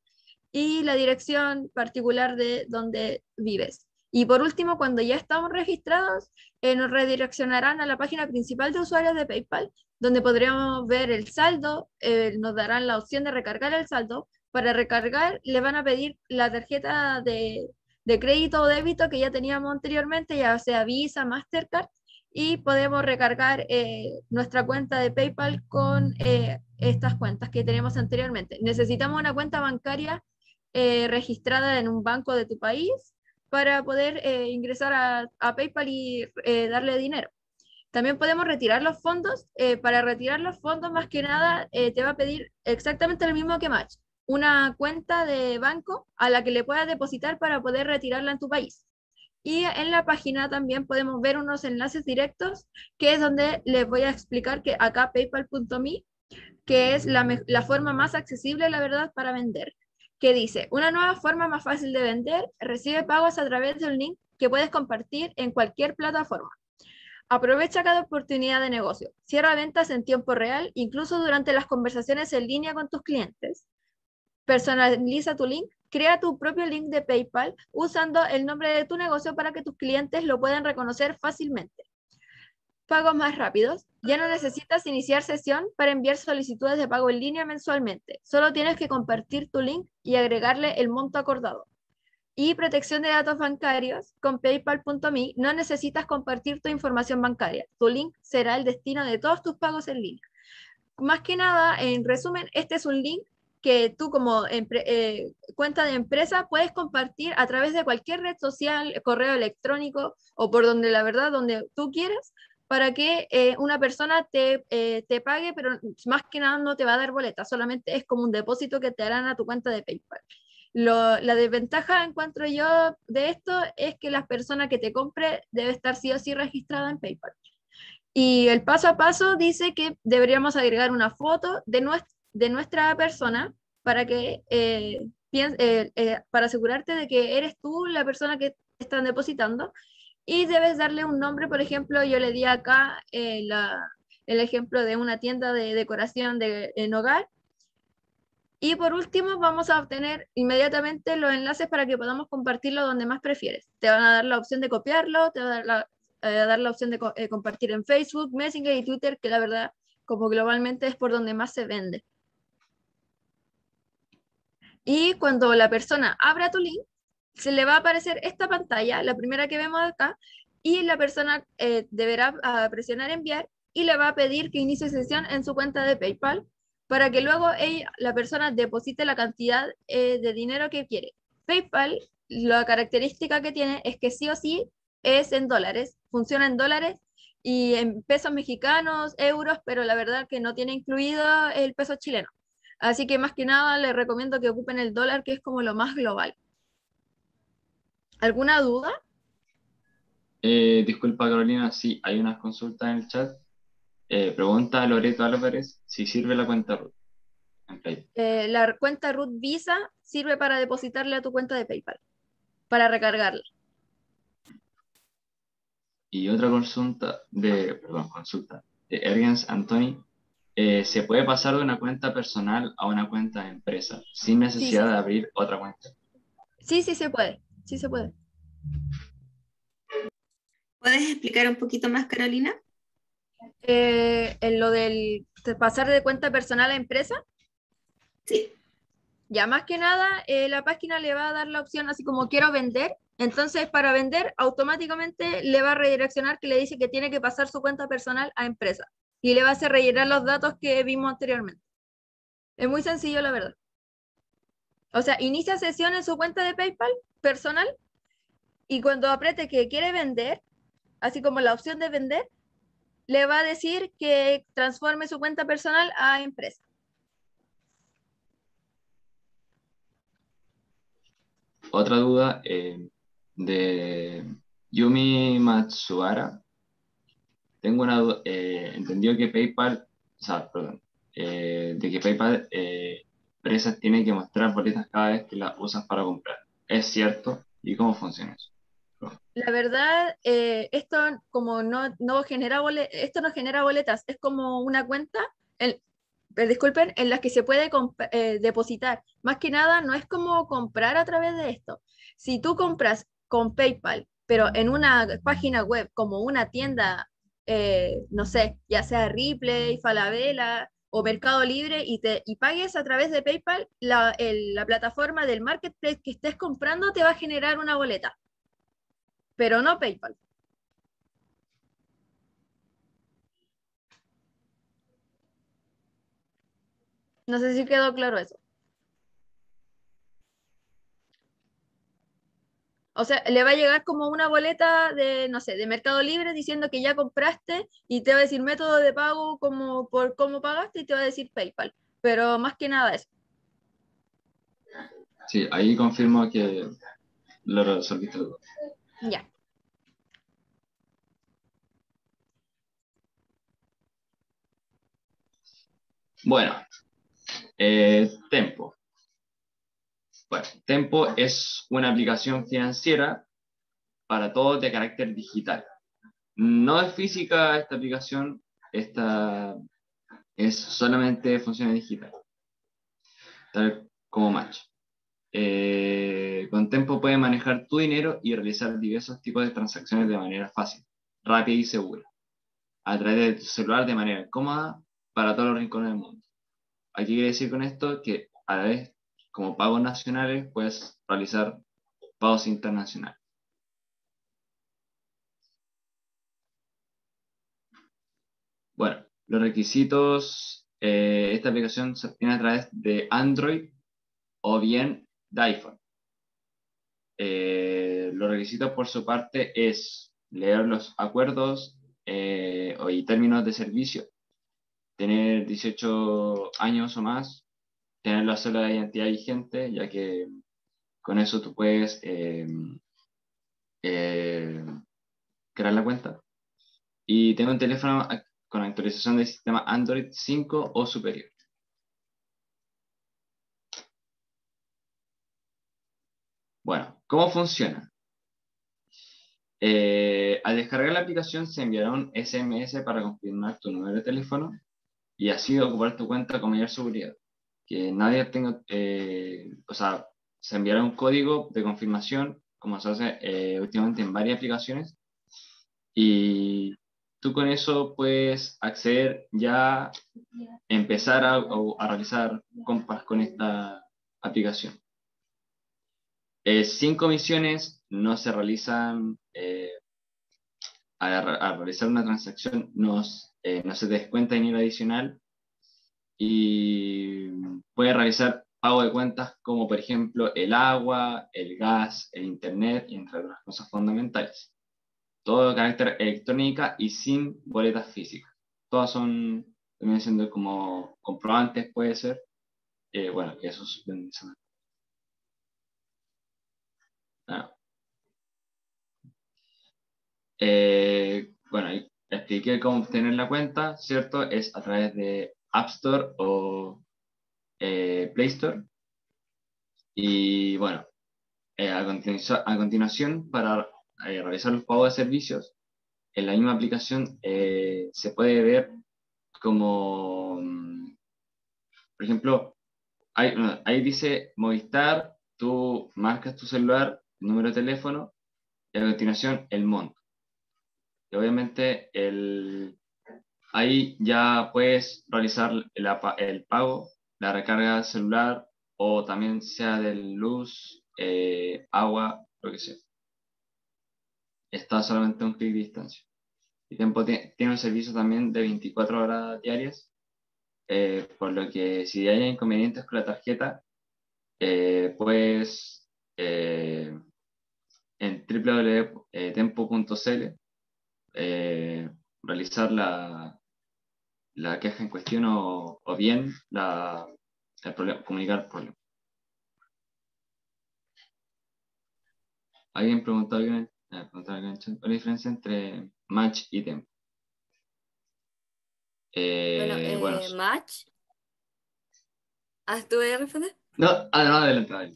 y la dirección particular de donde vives. Y por último, cuando ya estamos registrados, nos redireccionarán a la página principal de usuarios de PayPal, donde podremos ver el saldo, nos darán la opción de recargar el saldo. Para recargar, le van a pedir la tarjeta de crédito o débito que ya teníamos anteriormente, ya sea Visa, Mastercard, y podemos recargar nuestra cuenta de PayPal con estas cuentas que tenemos anteriormente. Necesitamos una cuenta bancaria registrada en un banco de tu país para poder ingresar a PayPal y darle dinero. También podemos retirar los fondos. Para retirar los fondos, más que nada, te va a pedir exactamente lo mismo que Match, una cuenta de banco a la que le puedas depositar para poder retirarla en tu país. Y en la página también podemos ver unos enlaces directos, que es donde les voy a explicar que acá paypal.me, que es la forma más accesible, la verdad, para vender, que dice, una nueva forma más fácil de vender, recibe pagos a través de un link que puedes compartir en cualquier plataforma. Aprovecha cada oportunidad de negocio, cierra ventas en tiempo real, incluso durante las conversaciones en línea con tus clientes. Personaliza tu link, crea tu propio link de PayPal usando el nombre de tu negocio para que tus clientes lo puedan reconocer fácilmente. Pagos más rápidos. Ya no necesitas iniciar sesión para enviar solicitudes de pago en línea mensualmente. Solo tienes que compartir tu link y agregarle el monto acordado. Y protección de datos bancarios. Con paypal.me no necesitas compartir tu información bancaria. Tu link será el destino de todos tus pagos en línea. Más que nada, en resumen, este es un link que tú como cuenta de empresa puedes compartir a través de cualquier red social, correo electrónico o por donde la verdad, donde tú quieras, para que una persona te pague, pero más que nada no te va a dar boleta, solamente es como un depósito que te harán a tu cuenta de PayPal. La desventaja, encuentro yo, de esto es que la persona que te compre debe estar sí o sí registrada en PayPal. Y el paso a paso dice que deberíamos agregar una foto de nuestra persona para que para asegurarte de que eres tú la persona que te están depositando, y debes darle un nombre. Por ejemplo, yo le di acá el ejemplo de una tienda de decoración en hogar. Y por último, vamos a obtener inmediatamente los enlaces para que podamos compartirlo donde más prefieres. Te van a dar la opción de copiarlo, te va a dar la opción de compartir en Facebook, Messenger y Twitter, que la verdad, como globalmente es por donde más se vende. Y cuando la persona abra tu link, se le va a aparecer esta pantalla, la primera que vemos acá, y la persona deberá presionar enviar y le va a pedir que inicie sesión en su cuenta de PayPal para que luego la persona deposite la cantidad de dinero que quiere. PayPal la característica que tiene es que sí o sí es en dólares, funciona en dólares y en pesos mexicanos, euros, pero la verdad que no tiene incluido el peso chileno. Así que más que nada les recomiendo que ocupen el dólar, que es como lo más global. ¿Alguna duda? Disculpa Carolina, sí, hay unas consultas en el chat. Pregunta a Loreto Álvarez si sirve la cuenta root en Play. La cuenta root Visa sirve para depositarle a tu cuenta de PayPal, para recargarla. Y otra consulta de Ergens Anthony. ¿Se puede pasar de una cuenta personal a una cuenta de empresa sin Sí, necesidad de abrir otra cuenta? sí, sí se puede, sí se puede. ¿Puedes explicar un poquito más, Carolina? En lo de pasar de cuenta personal a empresa, Sí. ya más que nada, la página le va a dar la opción así como quiero vender. Entonces, para vender, automáticamente le va a redireccionar que le dice que tiene que pasar su cuenta personal a empresa. Y le va a hacer rellenar los datos que vimos anteriormente. Es muy sencillo, la verdad. O sea, inicia sesión en su cuenta de PayPal personal y cuando apriete que quiere vender, así como la opción de vender, le va a decir que transforme su cuenta personal a empresa. Otra duda de Yumi Matsuara. Tengo una duda. Entendió que PayPal, o sea, perdón, de que PayPal empresas tienen que mostrar boletas cada vez que las usas para comprar. ¿Es cierto? ¿Y cómo funciona eso? La verdad, esto como no genera esto no genera boletas, es como una cuenta, disculpen, en las que se puede depositar. Más que nada, no es como comprar a través de esto. Si tú compras con PayPal, pero en una página web como una tienda, no sé, ya sea Ripley, Falabella o Mercado Libre y pagues a través de PayPal, la plataforma del marketplace que estés comprando te va a generar una boleta, pero no PayPal. No sé si quedó claro eso. O sea, le va a llegar como una boleta de, no sé, de Mercado Libre diciendo que ya compraste y te va a decir método de pago como por cómo pagaste y te va a decir PayPal. Pero más que nada eso. Sí, ahí confirmo que lo resolviste todo. Ya. Bueno, Tempo. Bueno, Tempo es una aplicación financiera para todos de carácter digital. No es física esta aplicación, esta es solamente funciones digital, tal como Match. Con Tempo puedes manejar tu dinero y realizar diversos tipos de transacciones de manera fácil, rápida y segura, a través de tu celular de manera cómoda para todos los rincones del mundo. Aquí quiere decir con esto que a la vez, como pagos nacionales, puedes realizar pagos internacionales. Bueno, los requisitos, esta aplicación se obtiene a través de Android o bien de iPhone. Los requisitos por su parte es leer los acuerdos y términos de servicio, tener 18 años o más, tener la sola de identidad vigente, ya que con eso tú puedes eh, crear la cuenta. Y tener un teléfono con actualización del sistema Android 5 o superior. Bueno, ¿cómo funciona? Al descargar la aplicación se enviará un SMS para confirmar tu número de teléfono y así ocupar tu cuenta con mayor seguridad. Que nadie tenga, o sea, se enviará un código de confirmación, como se hace últimamente en varias aplicaciones, y tú con eso puedes acceder ya, empezar a realizar compras con esta aplicación. Sin comisiones no se realizan, a realizar una transacción no se descuenta dinero adicional y puede realizar pago de cuentas como por ejemplo el agua, el gas, el internet, y entre otras cosas fundamentales. Todo de carácter electrónica y sin boletas físicas. Todas son, también siendo como comprobantes, puede ser. Bueno, que eso es... Ah. Bueno, ahí expliqué cómo obtener la cuenta, ¿cierto? Es a través de App Store o Play Store. Y bueno, a continuación, para realizar los pagos de servicios, en la misma aplicación se puede ver como, por ejemplo, ahí dice Movistar, tú marcas tu celular, número de teléfono, y a continuación el monto. Y obviamente ahí ya puedes realizar el pago, la recarga del celular, o también sea de luz, agua, lo que sea. Está solamente a un clic de distancia. Y Tempo tiene un servicio también de 24 horas diarias, por lo que si hay inconvenientes con la tarjeta, puedes en www.tempo.cl realizar la queja en cuestión o bien comunicar el problema. Alguien preguntó ¿cuál es la diferencia entre Match y Tempo? Bueno, Match. ¿Tú vas a responder? No, adelante.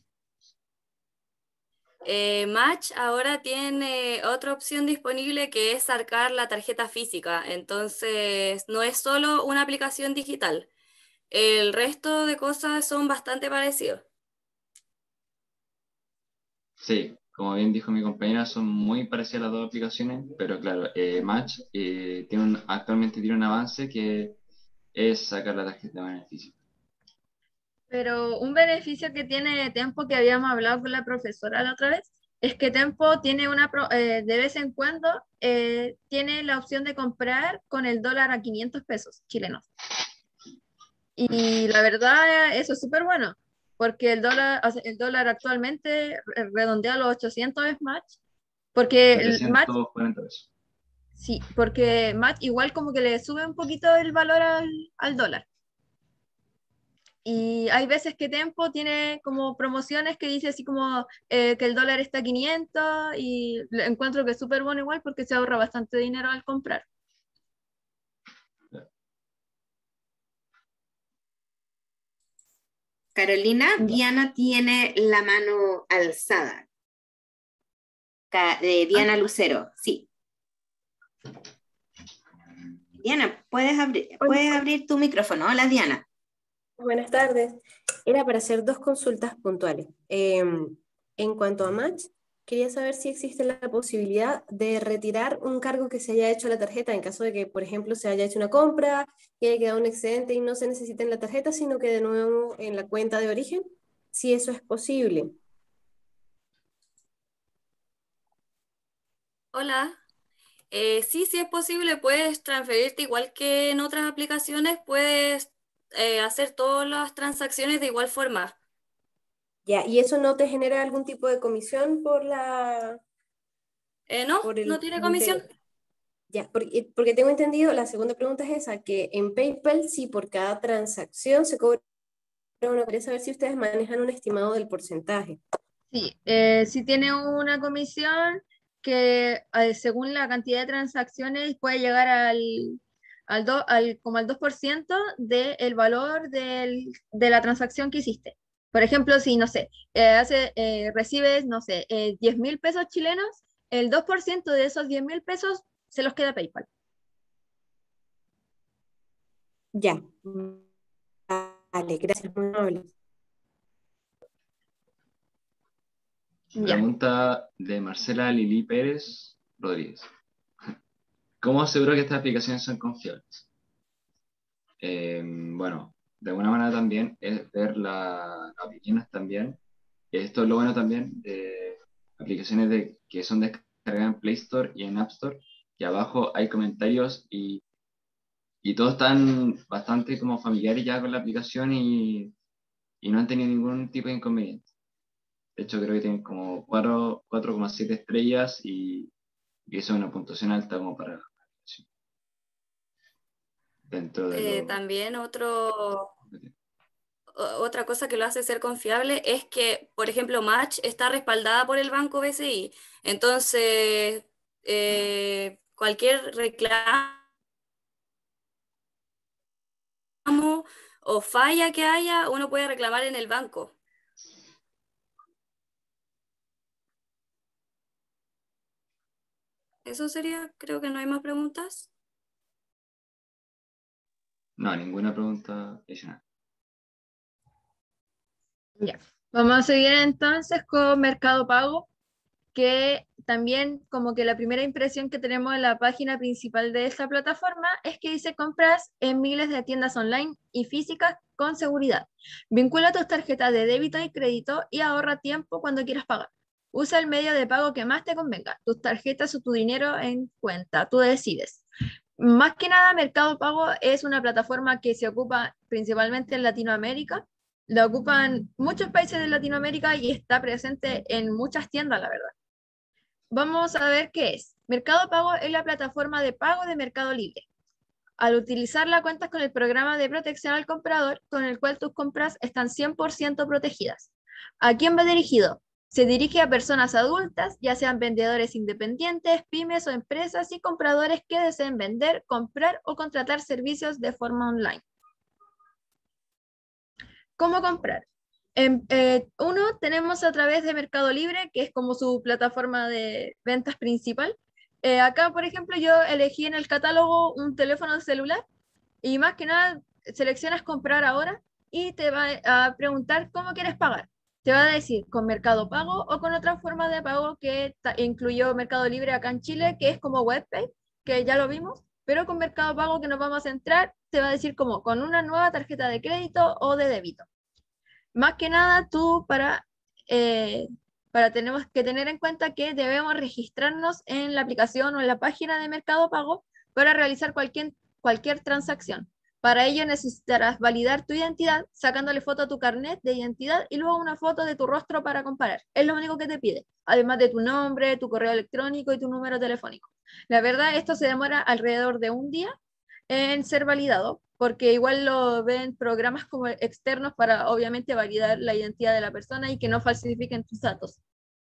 Match ahora tiene otra opción disponible que es sacar la tarjeta física, entonces no es solo una aplicación digital. El resto de cosas son bastante parecidos. Sí, como bien dijo mi compañera, son muy parecidas las dos aplicaciones, pero claro, Match actualmente tiene un avance que es sacar la tarjeta de beneficio. Pero un beneficio que tiene Tempo, que habíamos hablado con la profesora la otra vez, es que Tempo tiene de vez en cuando tiene la opción de comprar con el dólar a 500 pesos chilenos. Y la verdad, eso es súper bueno, porque el dólar actualmente redondea a los 800 es Match, porque el Match, 740 pesos. sí, porque Match igual como que le sube un poquito el valor al dólar. Y hay veces que Tempo tiene como promociones que dice así como que el dólar está a 500 y encuentro que es súper bueno igual porque se ahorra bastante dinero al comprar. Carolina, Diana tiene la mano alzada. Diana Lucero, sí. Diana, puedes abrir tu micrófono. Hola, Diana. Buenas tardes. Era para hacer dos consultas puntuales. En cuanto a Match, quería saber si existe la posibilidad de retirar un cargo que se haya hecho a la tarjeta en caso de que, por ejemplo, se haya hecho una compra y haya quedado un excedente y no se necesite en la tarjeta, sino que de nuevo en la cuenta de origen, si eso es posible. Hola. Sí, sí es posible, puedes transferirte igual que en otras aplicaciones, puedes hacer todas las transacciones de igual forma. Ya, ¿y eso no te genera algún tipo de comisión por No, por el no tiene comisión. Ya, porque tengo entendido, la segunda pregunta es esa, que en PayPal sí por cada transacción se cobra una. Quería saber si ustedes manejan un estimado del porcentaje. Sí, sí tiene una comisión que según la cantidad de transacciones puede llegar como al 2% del valor de la transacción que hiciste. Por ejemplo, si, no sé, recibes, no sé, 10.000 pesos chilenos, el 2% de esos 10.000 pesos se los queda PayPal. Ya. Vale, gracias, muy amable. Pregunta de Marcela Lili Pérez Rodríguez. ¿Cómo aseguro que estas aplicaciones son confiables? Bueno, de alguna manera también es ver las opiniones también. Esto es lo bueno también de aplicaciones que son descargadas en Play Store y en App Store, que abajo hay comentarios y todos están bastante como familiares ya con la aplicación y y no han tenido ningún tipo de inconveniente. De hecho, creo que tienen como 4,7 estrellas y eso es una puntuación alta como para dentro de También otra cosa que lo hace ser confiable es que, por ejemplo, Match está respaldada por el Banco BCI. Entonces, cualquier reclamo o falla que haya, uno puede reclamar en el banco. Eso sería, creo que no hay más preguntas. No, ninguna pregunta adicional. Ya. Vamos a seguir entonces con Mercado Pago, que también como que la primera impresión que tenemos en la página principal de esta plataforma es que dice compras en miles de tiendas online y físicas con seguridad. Vincula tus tarjetas de débito y crédito y ahorra tiempo cuando quieras pagar. Usa el medio de pago que más te convenga, tus tarjetas o tu dinero en cuenta, tú decides. Más que nada, Mercado Pago es una plataforma que se ocupa principalmente en Latinoamérica. La ocupan muchos países de Latinoamérica y está presente en muchas tiendas, la verdad. Vamos a ver qué es. Mercado Pago es la plataforma de pago de Mercado Libre. Al utilizarla cuentas con el programa de protección al comprador, con el cual tus compras están 100% protegidas. ¿A quién va dirigido? Se dirige a personas adultas, ya sean vendedores independientes, pymes o empresas y compradores que deseen vender, comprar o contratar servicios de forma online. ¿Cómo comprar? Uno, tenemos a través de Mercado Libre, que es como su plataforma de ventas principal. Acá, por ejemplo, yo elegí en el catálogo un teléfono celular y más que nada seleccionas comprar ahora y te va a preguntar cómo quieres pagar. Te va a decir con Mercado Pago o con otra forma de pago que incluyó Mercado Libre acá en Chile, que es como WebPay, que ya lo vimos, pero con Mercado Pago que nos vamos a entrar, te va a decir como con una nueva tarjeta de crédito o de débito. Más que nada, tenemos que tener en cuenta que debemos registrarnos en la aplicación o en la página de Mercado Pago para realizar cualquier transacción. Para ello necesitarás validar tu identidad sacándole foto a tu carnet de identidad y luego una foto de tu rostro para comparar. Es lo único que te pide, además de tu nombre, tu correo electrónico y tu número telefónico. La verdad, esto se demora alrededor de un día en ser validado, porque igual lo ven programas como externos para obviamente validar la identidad de la persona y que no falsifiquen tus datos.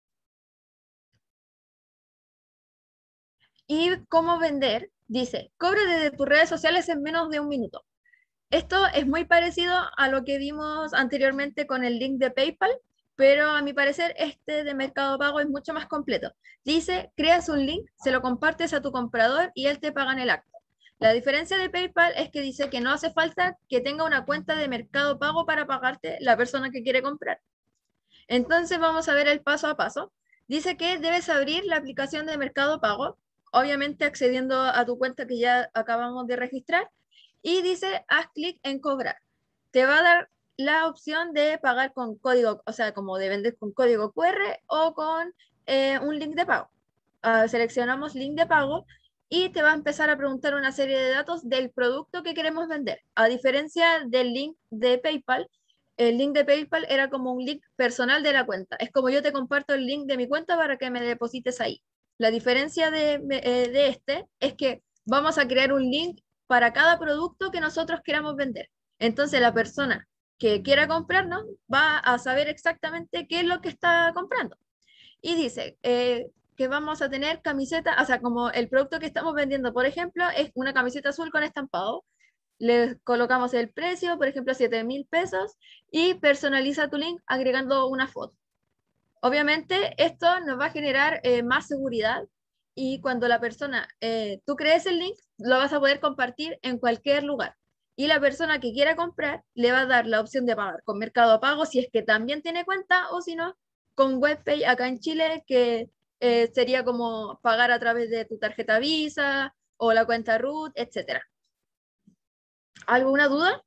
¿Y cómo vender? Dice, cobra desde tus redes sociales en menos de un minuto. Esto es muy parecido a lo que vimos anteriormente con el link de PayPal, pero a mi parecer este de Mercado Pago es mucho más completo. Dice, creas un link, se lo compartes a tu comprador y él te paga en el acto. La diferencia de PayPal es que dice que no hace falta que tenga una cuenta de Mercado Pago para pagarte la persona que quiere comprar. Entonces vamos a ver el paso a paso. Dice que debes abrir la aplicación de Mercado Pago, obviamente accediendo a tu cuenta que ya acabamos de registrar, y dice haz clic en cobrar. Te va a dar la opción de pagar con código, o sea, como de vender con código QR o con un link de pago. Seleccionamos link de pago y te va a empezar a preguntar una serie de datos del producto que queremos vender. A diferencia del link de PayPal, el link de PayPal era como un link personal de la cuenta. Es como yo te comparto el link de mi cuenta para que me deposites ahí. La diferencia de este es que vamos a crear un link para cada producto que nosotros queramos vender. Entonces la persona que quiera comprarnos va a saber exactamente qué es lo que está comprando. Y dice que vamos a tener camiseta, o sea, como el producto que estamos vendiendo, por ejemplo, es una camiseta azul con estampado. Le colocamos el precio, por ejemplo, 7.000 pesos y personaliza tu link agregando una foto. Obviamente esto nos va a generar más seguridad y cuando la persona, tú crees el link, lo vas a poder compartir en cualquier lugar. Y la persona que quiera comprar le va a dar la opción de pagar con Mercado Pago si es que también tiene cuenta o si no, con WebPay acá en Chile, que sería como pagar a través de tu tarjeta Visa o la cuenta RUT, etc. ¿Alguna duda?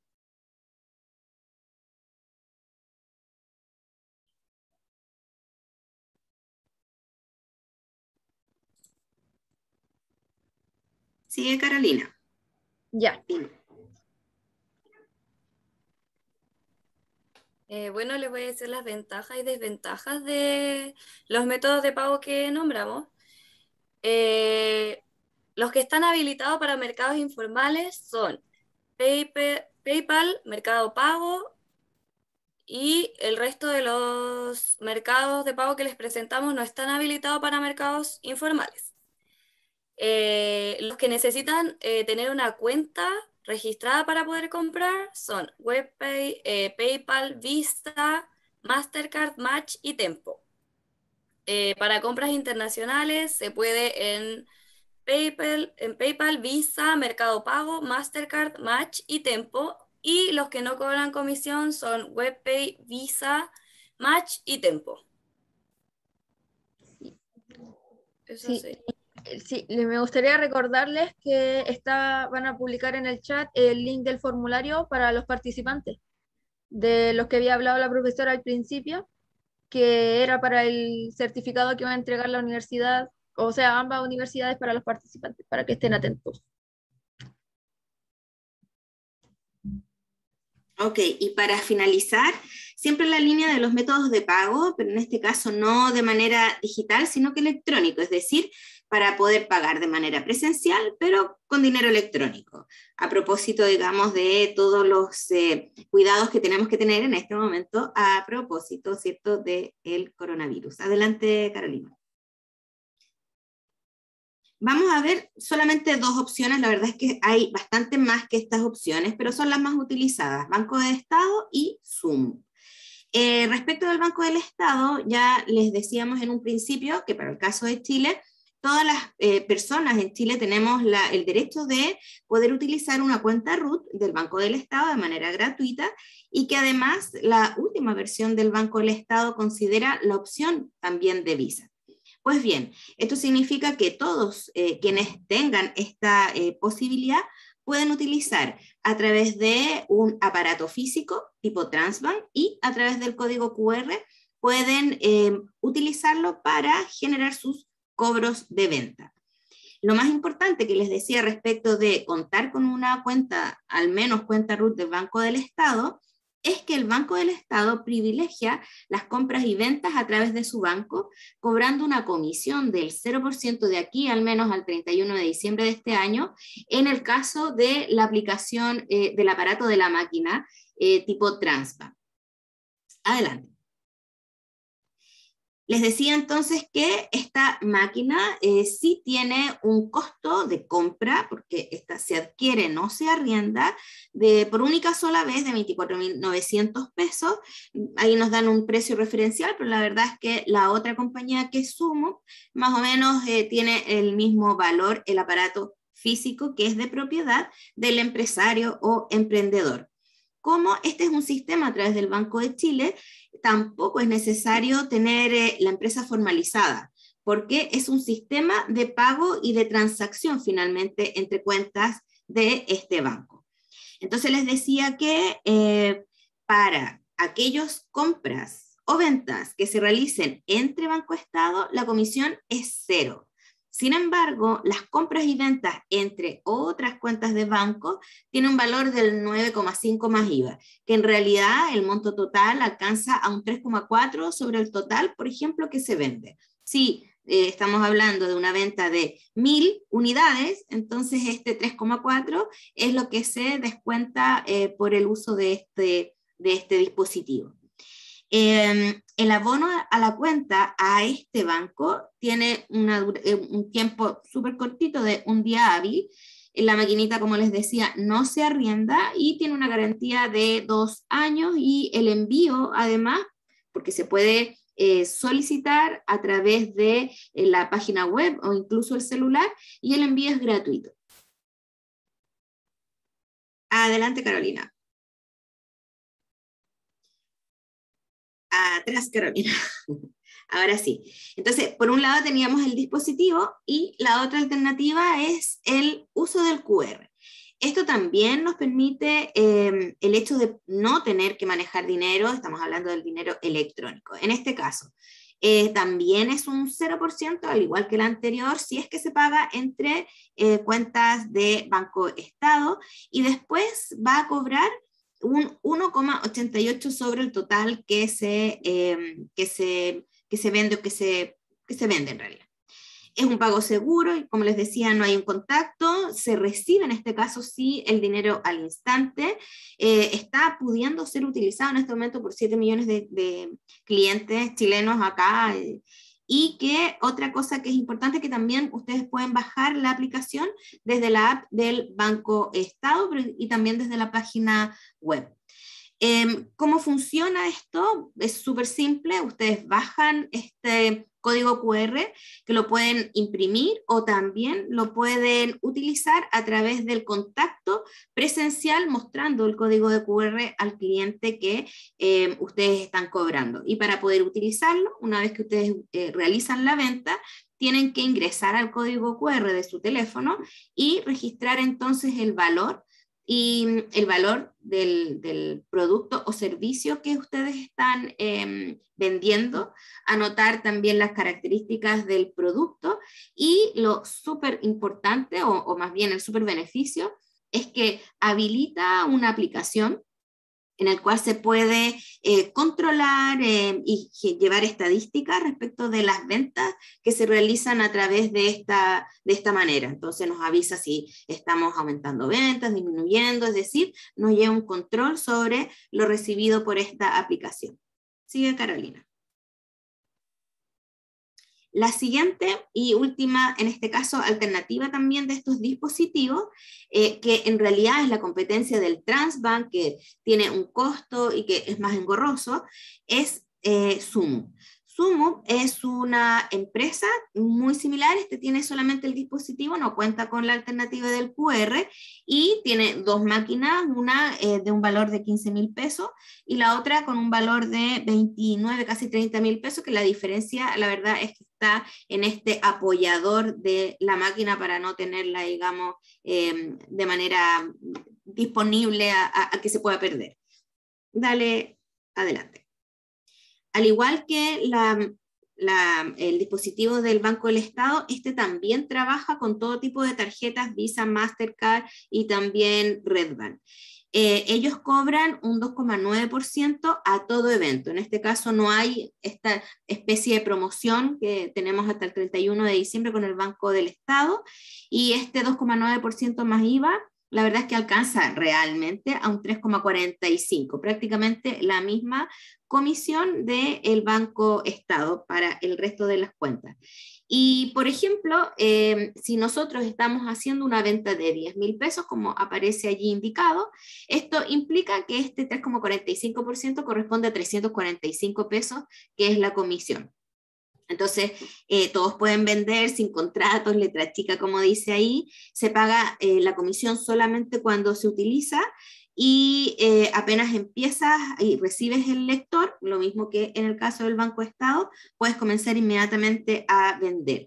Sigue Carolina. Ya. Bueno, les voy a decir las ventajas y desventajas de los métodos de pago que nombramos. Los que están habilitados para mercados informales son PayPal, Mercado Pago, y el resto de los mercados de pago que les presentamos no están habilitados para mercados informales. Los que necesitan tener una cuenta registrada para poder comprar son WebPay, PayPal, Visa, Mastercard, Match y Tempo. Para compras internacionales se puede en PayPal, Visa, Mercado Pago, Mastercard, Match y Tempo. Y los que no cobran comisión son WebPay, Visa, Match y Tempo. Eso sí. Sí, me gustaría recordarles que van a publicar en el chat el link del formulario para los participantes, de los que había hablado la profesora al principio, que era para el certificado que va a entregar la universidad, o sea, ambas universidades para los participantes, para que estén atentos. Ok, y para finalizar, siempre la línea de los métodos de pago, pero en este caso no de manera digital, sino que electrónico, es decir, para poder pagar de manera presencial, pero con dinero electrónico. A propósito, digamos, de todos los cuidados que tenemos que tener en este momento a propósito, ¿cierto?, del coronavirus. Adelante, Carolina. Vamos a ver solamente dos opciones, la verdad es que hay bastante más que estas opciones, pero son las más utilizadas, Banco del Estado y Sumo. Respecto del Banco del Estado, ya les decíamos en un principio que para el caso de Chile, todas las personas en Chile tenemos el derecho de poder utilizar una cuenta RUT del Banco del Estado de manera gratuita y que además la última versión del Banco del Estado considera la opción también de Visa. Pues bien, esto significa que todos quienes tengan esta posibilidad pueden utilizar a través de un aparato físico tipo Transbank y a través del código QR pueden utilizarlo para generar sus cobros de venta. Lo más importante que les decía respecto de contar con una cuenta, al menos cuenta RUT del Banco del Estado, es que el Banco del Estado privilegia las compras y ventas a través de su banco, cobrando una comisión del 0% de aquí al menos al 31 de diciembre de este año, en el caso de la aplicación del aparato de la máquina tipo Transbank. Adelante. Les decía entonces que esta máquina sí tiene un costo de compra, porque esta se adquiere, no se arrienda, por única sola vez de 24.900 pesos. Ahí nos dan un precio referencial, pero la verdad es que la otra compañía que es Sumo, más o menos tiene el mismo valor, el aparato físico que es de propiedad del empresario o emprendedor. Como este es un sistema a través del Banco de Chile, tampoco es necesario tener la empresa formalizada, porque es un sistema de pago y de transacción finalmente entre cuentas de este banco. Entonces les decía que para aquellas compras o ventas que se realicen entre Banco-Estado, la comisión es 0. Sin embargo, las compras y ventas entre otras cuentas de banco tienen un valor del 9,5 más IVA, que en realidad el monto total alcanza a un 3,4 sobre el total, por ejemplo, que se vende. Si estamos hablando de una venta de 1.000 unidades, entonces este 3,4 es lo que se descuenta por el uso de este dispositivo. El abono a la cuenta a este banco tiene un tiempo súper cortito de un día hábil. La maquinita, como les decía, no se arrienda y tiene una garantía de 2 años y el envío, además, porque se puede solicitar a través de la página web o incluso el celular, y el envío es gratuito. Adelante, Carolina. Atrás, Carolina. Ahora sí. Entonces, por un lado teníamos el dispositivo y la otra alternativa es el uso del QR. Esto también nos permite el hecho de no tener que manejar dinero, estamos hablando del dinero electrónico. En este caso, también es un 0%, al igual que el anterior, si es que se paga entre cuentas de Banco Estado, y después va a cobrar un 1,88 sobre el total que se vende o que se vende en realidad. Es un pago seguro y como les decía, no hay un contacto, se recibe en este caso sí el dinero al instante, está pudiendo ser utilizado en este momento por 7 millones de clientes chilenos acá, y que otra cosa que es importante que también ustedes pueden bajar la aplicación desde la app del Banco Estado y también desde la página web. ¿Cómo funciona esto? Es súper simple, ustedes bajan este código QR que lo pueden imprimir o también lo pueden utilizar a través del contacto presencial mostrando el código de QR al cliente que ustedes están cobrando. Y para poder utilizarlo, una vez que ustedes realizan la venta, tienen que ingresar al código QR de su teléfono y registrar entonces el valor del producto o servicio que ustedes están vendiendo, anotar también las características del producto y lo súper importante o más bien el súper beneficio es que habilita una aplicación en el cual se puede controlar y llevar estadísticas respecto de las ventas que se realizan a través de esta manera. Entonces nos avisa si estamos aumentando ventas, disminuyendo, es decir, nos lleva un control sobre lo recibido por esta aplicación. Sigue Carolina. La siguiente y última, en este caso, alternativa también de estos dispositivos, que en realidad es la competencia del Transbank, que tiene un costo y que es más engorroso, es Sumo. Sumo es una empresa muy similar, este tiene solamente el dispositivo, no cuenta con la alternativa del QR y tiene dos máquinas, una de un valor de 15.000 pesos y la otra con un valor de 29, casi 30.000 pesos, que la diferencia, la verdad, es que está en este apoyador de la máquina para no tenerla, digamos, de manera disponible a que se pueda perder. Dale, adelante. Al igual que el dispositivo del Banco del Estado, este también trabaja con todo tipo de tarjetas Visa, Mastercard y también Redbank. Ellos cobran un 2,9% a todo evento. En este caso no hay esta especie de promoción que tenemos hasta el 31 de diciembre con el Banco del Estado, y este 2,9% más IVA, la verdad es que alcanza realmente a un 3,45%, prácticamente la misma comisión del Banco Estado para el resto de las cuentas. Y, por ejemplo, si nosotros estamos haciendo una venta de 10.000 pesos, como aparece allí indicado, esto implica que este 3,45% corresponde a 345 pesos, que es la comisión. Entonces, todos pueden vender sin contratos, letra chica, como dice ahí, se paga la comisión solamente cuando se utiliza y apenas empiezas y recibes el lector, lo mismo que en el caso del Banco Estado, puedes comenzar inmediatamente a vender.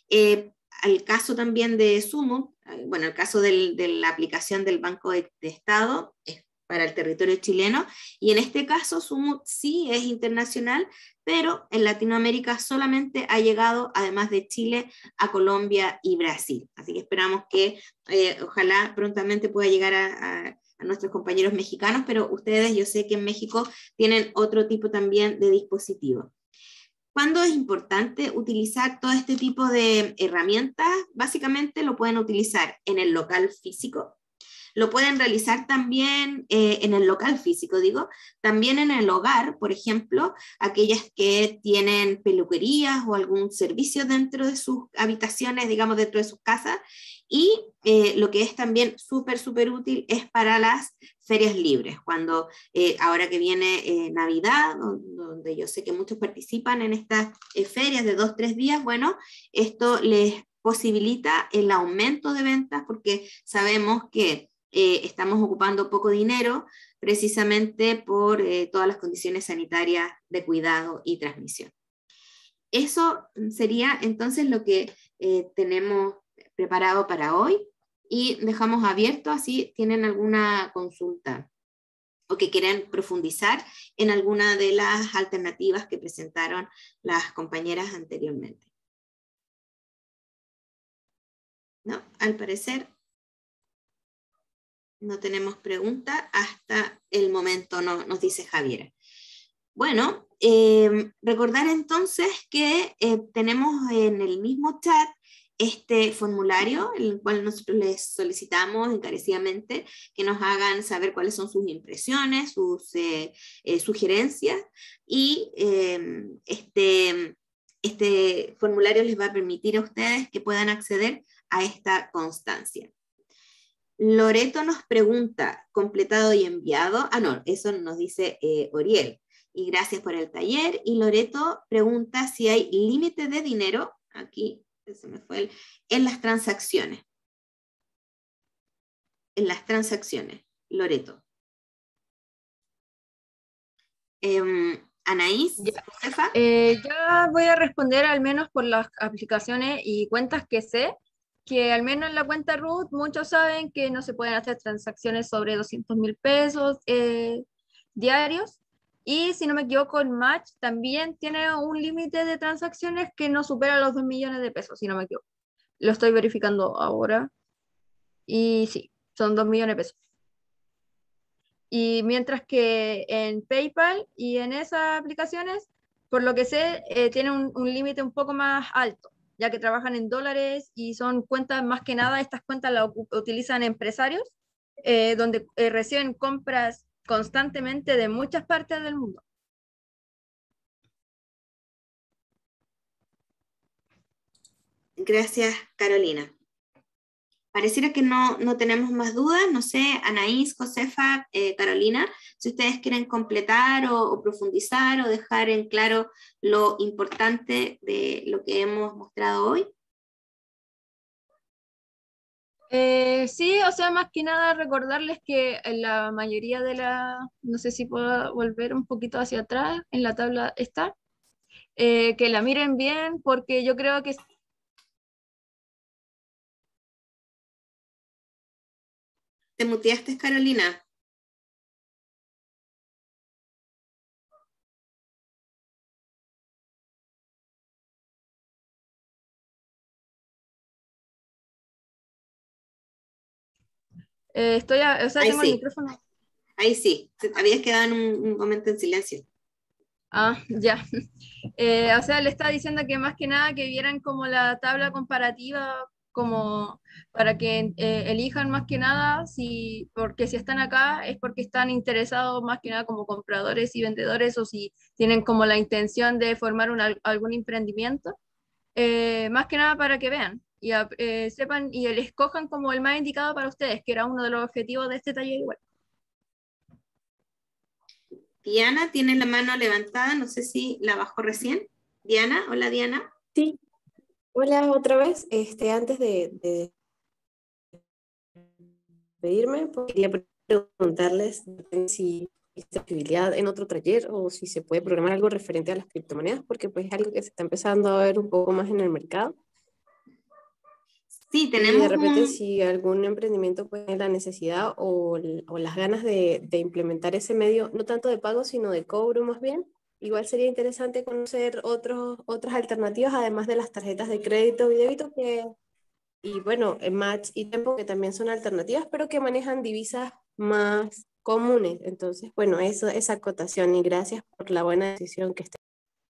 Al caso también de Sumo, bueno, el caso de la aplicación del Banco de Estado es para el territorio chileno, y en este caso Sumo sí es internacional, pero en Latinoamérica solamente ha llegado, además de Chile, a Colombia y Brasil. Así que esperamos que ojalá prontamente pueda llegar a nuestros compañeros mexicanos, pero ustedes, yo sé que en México tienen otro tipo también de dispositivo. ¿Cuándo es importante utilizar todo este tipo de herramientas? Básicamente lo pueden utilizar en el local físico, lo pueden realizar también en el local físico, digo, también en el hogar, por ejemplo, aquellas que tienen peluquerías o algún servicio dentro de sus habitaciones, digamos, dentro de sus casas, y lo que es también súper útil es para las ferias libres, cuando ahora que viene Navidad, donde yo sé que muchos participan en estas ferias de 2-3 días, bueno, esto les posibilita el aumento de ventas porque sabemos que estamos ocupando poco dinero precisamente por todas las condiciones sanitarias de cuidado y transmisión. Eso sería entonces lo que tenemos preparado para hoy y dejamos abierto así tienen alguna consulta o que quieran profundizar en alguna de las alternativas que presentaron las compañeras anteriormente. ¿No? Al parecer No tenemos pregunta hasta el momento, no, nos dice Javiera. Bueno, recordar entonces que tenemos en el mismo chat este formulario, en el cual nosotros les solicitamos encarecidamente que nos hagan saber cuáles son sus impresiones, sus sugerencias, y este formulario les va a permitir a ustedes que puedan acceder a esta constancia. Loreto nos pregunta, ¿completado y enviado? Ah, no, eso nos dice Oriel. Y gracias por el taller. Y Loreto pregunta si hay límite de dinero, aquí se me fue en las transacciones. En las transacciones, Loreto. Anaís, Josefa. Ya voy a responder al menos por las aplicaciones y cuentas que sé, que al menos en la cuenta root muchos saben que no se pueden hacer transacciones sobre 200.000 pesos diarios. Y si no me equivoco, el Match también tiene un límite de transacciones que no supera los 2 millones de pesos, si no me equivoco. Lo estoy verificando ahora. Y sí, son 2 millones de pesos. Y mientras que en PayPal y en esas aplicaciones, por lo que sé, tienen un límite un poco más alto, ya que trabajan en dólares y son cuentas, más que nada, estas cuentas las utilizan empresarios, donde reciben compras constantemente de muchas partes del mundo. Gracias, Carolina. Pareciera que no tenemos más dudas. No sé, Anaís, Josefa, Carolina, si ustedes quieren completar o profundizar o dejar en claro lo importante de lo que hemos mostrado hoy. Sí, o sea, más que nada recordarles que en la mayoría de no sé si puedo volver un poquito hacia atrás, en la tabla está, que la miren bien, porque yo creo que ¿Te muteaste, Carolina? o sea, Ahí tengo el sí, micrófono. ahí sí. Te habías quedado en un momento en silencio. Ah, ya. O sea, le estaba diciendo que más que nada que vieran como la tabla comparativa, como para que elijan más que nada, porque si están acá es porque están interesados más que nada como compradores y vendedores, o si tienen como la intención de formar algún emprendimiento, más que nada para que vean y sepan y escojan como el más indicado para ustedes, que era uno de los objetivos de este taller igual. Diana tiene la mano levantada, no sé si la bajó recién. Diana, hola Diana. Sí, hola otra vez. Antes de pedirme, pues, quería preguntarles si existe posibilidad en otro taller o si se puede programar algo referente a las criptomonedas, porque pues es algo que se está empezando a ver un poco más en el mercado. Sí, Y tenemos de repente si algún emprendimiento puede tener la necesidad o las ganas de implementar ese medio, no tanto de pago, sino de cobro más bien, igual sería interesante conocer otras alternativas, además de las tarjetas de crédito y débito, y bueno, Match y Tempo, que también son alternativas, pero que manejan divisas más comunes. Entonces, bueno, esa acotación, y gracias por la buena decisión que está.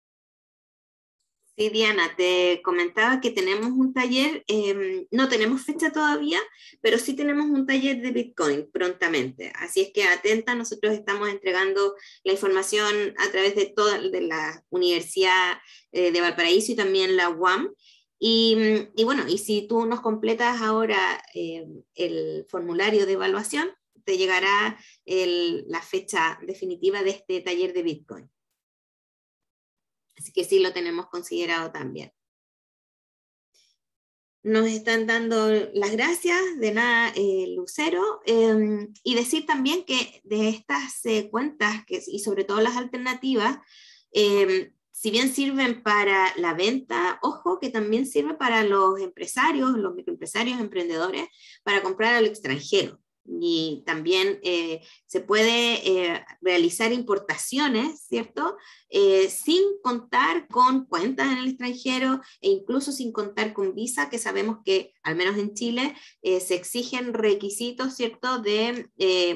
Sí, Diana, te comentaba que tenemos un taller, no tenemos fecha todavía, pero sí tenemos un taller de Bitcoin prontamente. Así es que atenta, nosotros estamos entregando la información a través de de la Universidad de Valparaíso y también la UAM. Y bueno, y si tú nos completas ahora el formulario de evaluación, te llegará la fecha definitiva de este taller de Bitcoin. Así que sí lo tenemos considerado también. Nos están dando las gracias, de nada, Lucero, y decir también que de estas cuentas, y sobre todo las alternativas, si bien sirven para la venta, ojo que también sirve para los empresarios, los microempresarios, emprendedores, para comprar al extranjero. Y también se puede realizar importaciones, ¿cierto? Sin contar con cuentas en el extranjero e incluso sin contar con visa, que sabemos que, al menos en Chile, se exigen requisitos, ¿cierto? De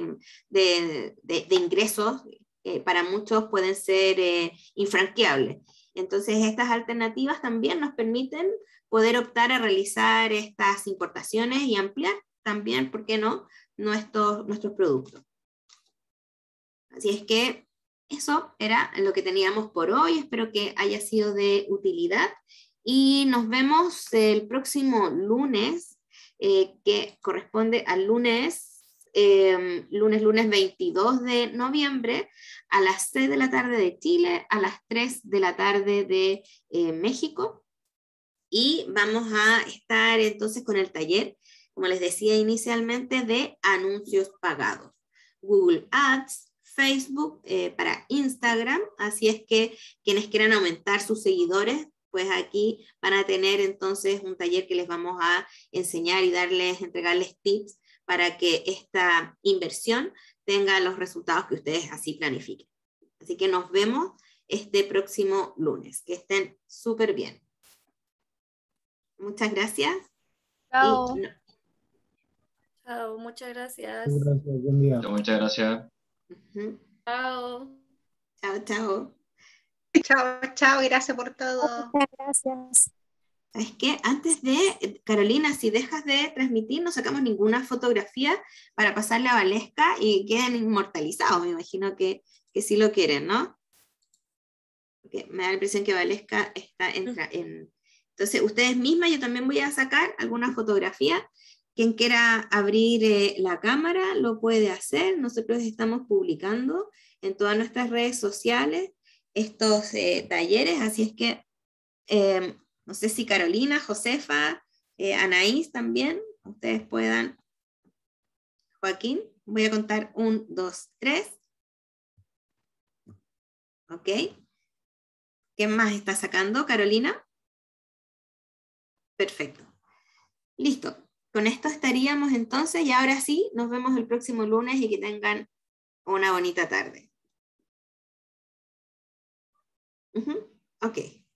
ingresos, para muchos pueden ser infranqueables. Entonces, estas alternativas también nos permiten poder optar a realizar estas importaciones y ampliar también, ¿por qué no?, nuestros productos. Así es que eso era lo que teníamos por hoy. Espero que haya sido de utilidad y nos vemos el próximo lunes, que corresponde al lunes 22 de noviembre, a las 6 de la tarde de Chile, a las 3 de la tarde de México, y vamos a estar entonces con el taller, como les decía inicialmente, de anuncios pagados. Google Ads, Facebook, para Instagram, así es que quienes quieran aumentar sus seguidores, pues aquí van a tener entonces un taller que les vamos a enseñar y entregarles tips para que esta inversión tenga los resultados que ustedes así planifiquen. Así que nos vemos este próximo lunes. Que estén súper bien. Muchas gracias. Chao. Chao, muchas gracias. Gracias, buen día. Muchas gracias. Chao. Chao, chao. Chao, chao, gracias por todo. Muchas gracias. ¿Sabes qué? Antes de, Carolina, si dejas de transmitir, no sacamos ninguna fotografía para pasarle a Valesca y queden inmortalizados. Me imagino que sí lo quieren, ¿no? Porque me da la impresión que Valesca entra en... Entonces, ustedes mismas, yo también voy a sacar alguna fotografía. Quien quiera abrir la cámara lo puede hacer. Nosotros estamos publicando en todas nuestras redes sociales estos talleres, así es que no sé si Carolina, Josefa, Anaís también, ustedes puedan. Joaquín, voy a contar 1, 2, 3. Ok. ¿Quién más está sacando? Carolina. Perfecto. Listo. Con esto estaríamos entonces, y ahora sí, nos vemos el próximo lunes y que tengan una bonita tarde. Ok.